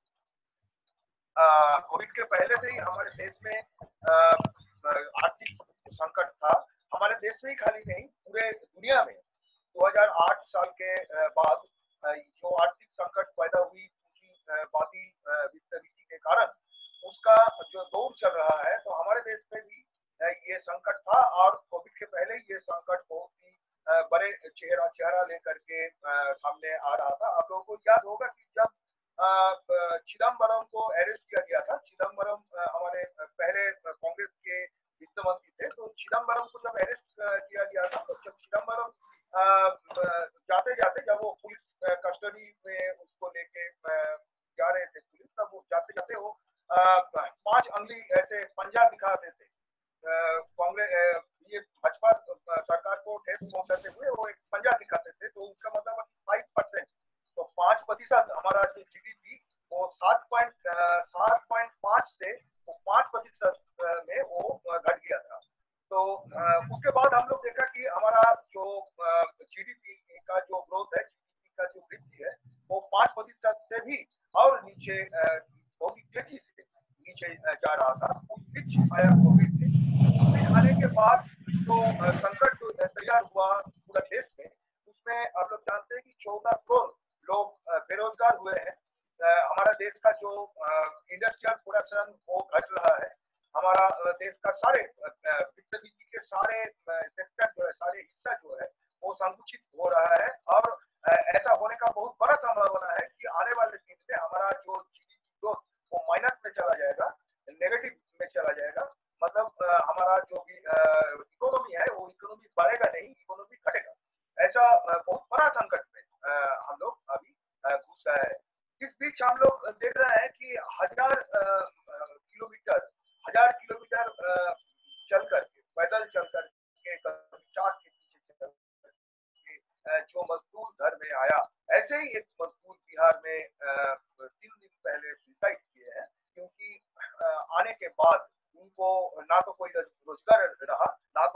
से ही हमारे देश में आर्थिक संकट था। हमारे देश में ही खाली नहीं, पूरे दुनिया में 2008 साल के बाद जो आर्थिक संकट पैदा हुई पूंजीवादी वित्त नीति के कारण, उसका जो दौर चल रहा है, तो हमारे देश में भी ये संकट था। और कोविड के पहले ये संकट बहुत ही बड़े चेहरा लेकर के सामने आ रहा था। आप लोगों को याद होगा कि जब चिदम्बरम को अरेस्ट किया गया था, चिदम्बरम हमारे पहले कांग्रेस के वित्त मंत्री थे, तो चिदम्बरम को जब अरेस्ट किया गया था, तो जब चिदम्बरम जाते जाते जब वो पुलिस कस्टडी में उसको लेके जा रहे थे पुलिस, तब वो जाते जाते वो 5 अंगुली ऐसे पंजा दिखाते थे। कांग्रेस ये भाजपा सरकार को ठेस पहुंचाते हुए वो एक पंजा दिखाते थे, तो उसका मतलब 5%, तो 5% हमारा जो जीडीपी वो 7.5 से 5% में वो घट गया था। तो उसके बाद हम लोग देखा कि हमारा जो जीडीपी का जो ग्रोथ है, जीडीपी का जो वृद्धि है, वो 5% से भी और नीचे बहुत ही तेजी से नीचे जा रहा था। उस बीच आया कोविड आने के बाद जो संकट तैयार हुआ पूरा देश में, उसमें आप लोग जानते हैं कि 14 करोड़ लोग बेरोजगार हुए हैं। हमारा देश का जो इंडस्ट्रियल प्रोडक्शन वो घट रहा है। हमारा देश का सारे वित्त नीति के सारे सेक्टर जो है, सारे हिस्सा जो है, वो संकुचित हो रहा है। और ऐसा होने का बहुत बड़ा संभावना है कि आने वाले दिन में हमारा जो जीडीपी ग्रोथ वो माइनस में चला जाएगा, नेगेटिव में चला जाएगा। मतलब हमारा जो भी इकोनॉमी है वो इकोनॉमी बढ़ेगा नहीं, इकोनॉमी घटेगा। ऐसा बहुत बड़ा संकट में हम लोग अभी घुस रहे हैं। इस बीच हम लोग देख रहे हैं कि 1000 किलोमीटर चल करके, पैदल चल करके, 4 के पीछे चल करके जो मजदूर घर में आया, ऐसे ही एक मजदूर बिहार में 3 दिन पहले सुसाइड किए हैं, क्योंकि आने के बाद उनको ना तो कोई रोजगार रहा, ना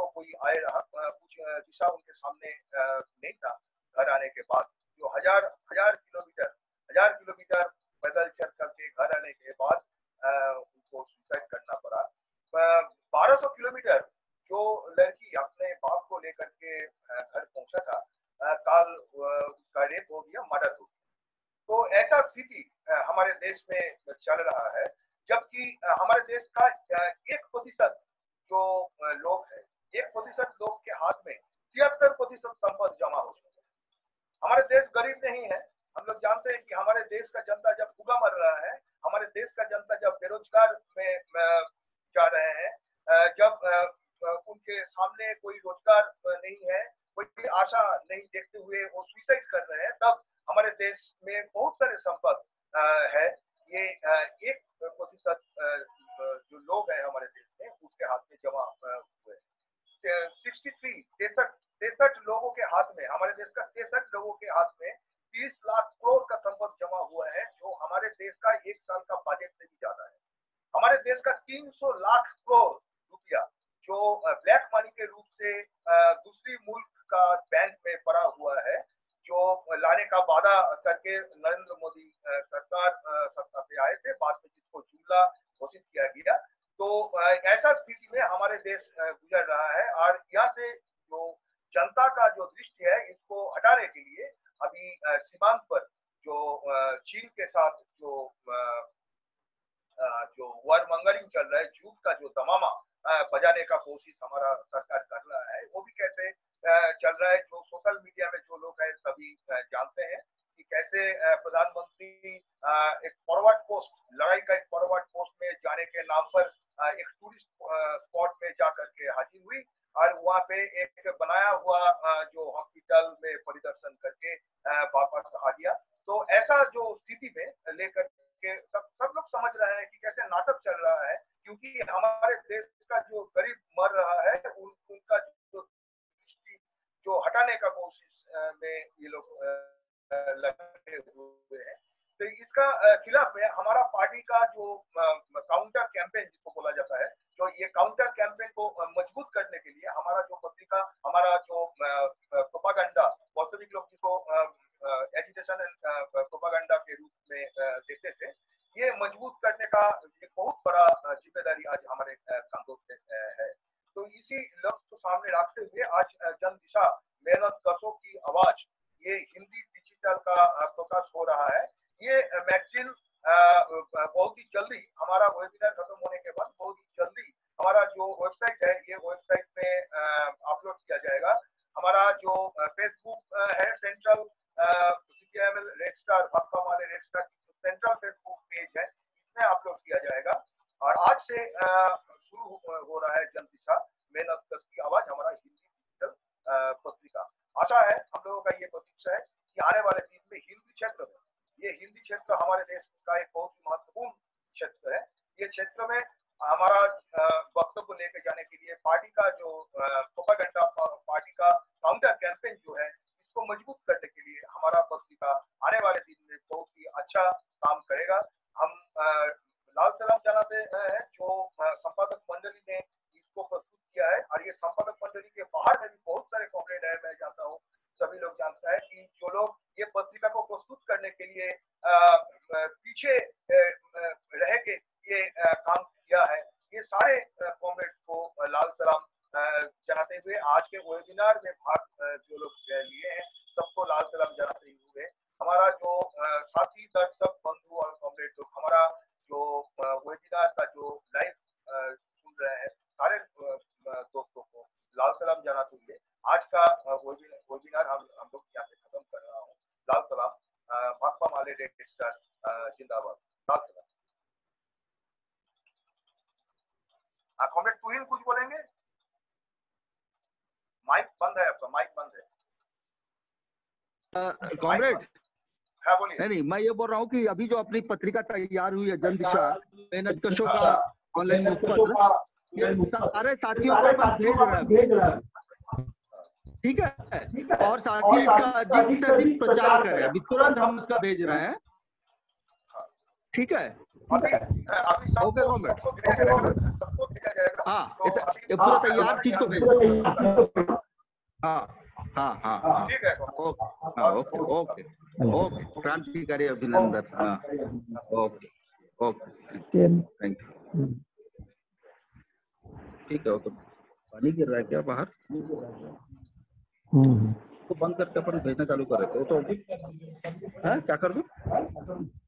उनके सामने कोई रोजगार नहीं है, कोई आशा नहीं देखते हुए वो सुसाइड कर रहे हैं, तब हमारे देश में बहुत सारे संपद है। ये 1% जो लोग हैं हमारे देश में उसके हाथ में जमा हुए। 63 लोगों के हाथ में, हमारे देश का 63 लोगों के हाथ में 30 लाख करोड़ का संपद जमा हुआ है, जो हमारे देश का 1 साल का बजट से भी ज्यादा है। हमारे देश का 300 लाख करोड़ रुपया जो ब्लैक मनी के रूप से दूसरी मुल्क का बैंक में पड़ा हुआ है, जो लाने का वादा करके नरेंद्र मोदी सरकार सत्ता पे आए थे, बाद में जिसको जुमला घोषित किया गया। तो ऐसा स्थिति में हमारे देश गुजर रहा है, और यहाँ से जो जनता का जो दृष्टि है इसको हटाने के लिए अभी सीमांत पर जो चीन के साथ जो वर मंगलिंग चल रहा है, झूठ का जो दमामा बजाने का कोशिश हमारा सरकार कर रहा है, वो भी कैसे चल रहा है। जो सोशल मीडिया में जो लोग हैं सभी जानते हैं कि कैसे प्रधानमंत्री एक फॉरवर्ड पोस्ट, लड़ाई का एक फॉरवर्ड पोस्ट में जाने के नाम पर एक टूरिस्ट स्पॉट में जा करके हाजिर हुई, और वहाँ पे एक बनाया हुआ जो हॉस्पिटल में परिदर्शन करके वापस आ गया। तो ऐसा जो स्थिति में लेकर के सब लोग समझ रहे हैं कि कैसे नाटक चल रहा है, क्योंकि हमारे देश का जो गरीब मर रहा है उनका जो हटाने का कोशिश में ये लोग लगे हुए हैं। तो इसका खिलाफ में हमारा पार्टी का जो काउंटर कैंपेन जिसको बोला जाता है, जो ये काउंटर कैंपेन को मजबूत करने के लिए हमारा जो पत्रिका, हमारा जो प्रोपागेंडा, वास्तविक लोग जिसको एजिटेशन एंड प्रोपागेंडा के रूप में देखते थे, ये मजबूत करने का एक बहुत बड़ा जिम्मेदारी आज हमारे कंधों पे है। तो इसी लक्ष्य को सामने रखते हुए आज जन दिशा मेहनत कशों की आवाज, ये हिंदी डिजिटल का प्रकाश हो रहा है। ये मैगजीन बहुत ही जल्दी, हमारा वेबिनार खत्म होने के बाद बहुत ही जल्दी हमारा जो वेबसाइट है, ये वेबसाइट में अपलोड किया जाएगा। हमारा जो फेसबुक है, central CPIML red star, Bhakpa Male red star central Facebook page है, इसमें अपलोड किया जाएगा। और आज से शुरू हो रहा है जन दिशा मेहनत कश की आवाज, हमारा हिंदी डिजिटल पत्रिका। आशा है, हम लोगों का ये प्रतीक्षा है कि आने वाले दिन में हिंदी क्षेत्र में, ये हिंदी क्षेत्र हमारे देश का एक बहुत ही महत्वपूर्ण क्षेत्र है। ये क्षेत्र में हमारा वक्तव्य लेके जाने के लिए पार्टी का जो प्रोपेगेंडा, पार्टी का काउंटर कैंपेन जो है, इसको मजबूत करने के लिए हमारा पत्रिका आने वाले दिन में बहुत ही अच्छा काम करेगा। हम लाल सलाम जनाते हैं जो संपादक मंडली ने इसको प्रस्तुत किया है, और ये संपादक मंडली के बाहर में भी बहुत सारे कॉमरेड है, मैं जानता हूँ, सभी लोग जानता है कि जो लोग ये पत्रिका को प्रस्तुत करने के लिए पीछे रह के ये काम किया है, ये सारे कॉमरेड को लाल सलाम जनाते हुए आज के वेबिनार में भाग जो लोग लिए हैं सबको लाल सलाम जनाते हुए, हमारा जो साथी दर्शक बंधु और कॉमरेड लोग हमारा जो वेबिनार का जो लाइव सुन रहे हैं, सारे दोस्तों को लाल सलाम जनाते हुए आज का वेबिनार हम लोग यहाँ से खत्म कर रहा हूँ। लाल सलाम, भाकपा माले रेड स्टार जिंदाबाद। लाल सलाम। कॉमरेड तुहिन कुछ बोलेंगे? माइक बंद है आपका, माइक बंद है कॉमरेड। हाँ बोलिए। नहीं, मैं ये बोल रहा हूँ कि अभी जो अपनी पत्रिका तैयार हुई है जन दिशा मेहनत कशों का ऑनलाइन मुखपत्र, ये सारे साथियों को भेज रहे हैं, ठीक है, और साथ ही इसका अधिक से अधिक प्रचार करें। अभी तुरंत हम इसका भेज रहे हैं, ठीक है? ओके कॉमरेड, हाँ, ये पूरा तैयार चीज को भेज। हाँ, ठीक है, ओके ओके ओके, क्रांतिकारी अभिनंदन। हाँ, ओके ओके, थैंक यू। ठीक है, ओके। पानी गिर रहा है क्या बाहर? तो बंद करके अपन भेजना चालू कर रहे थे, तो क्या कर दूं?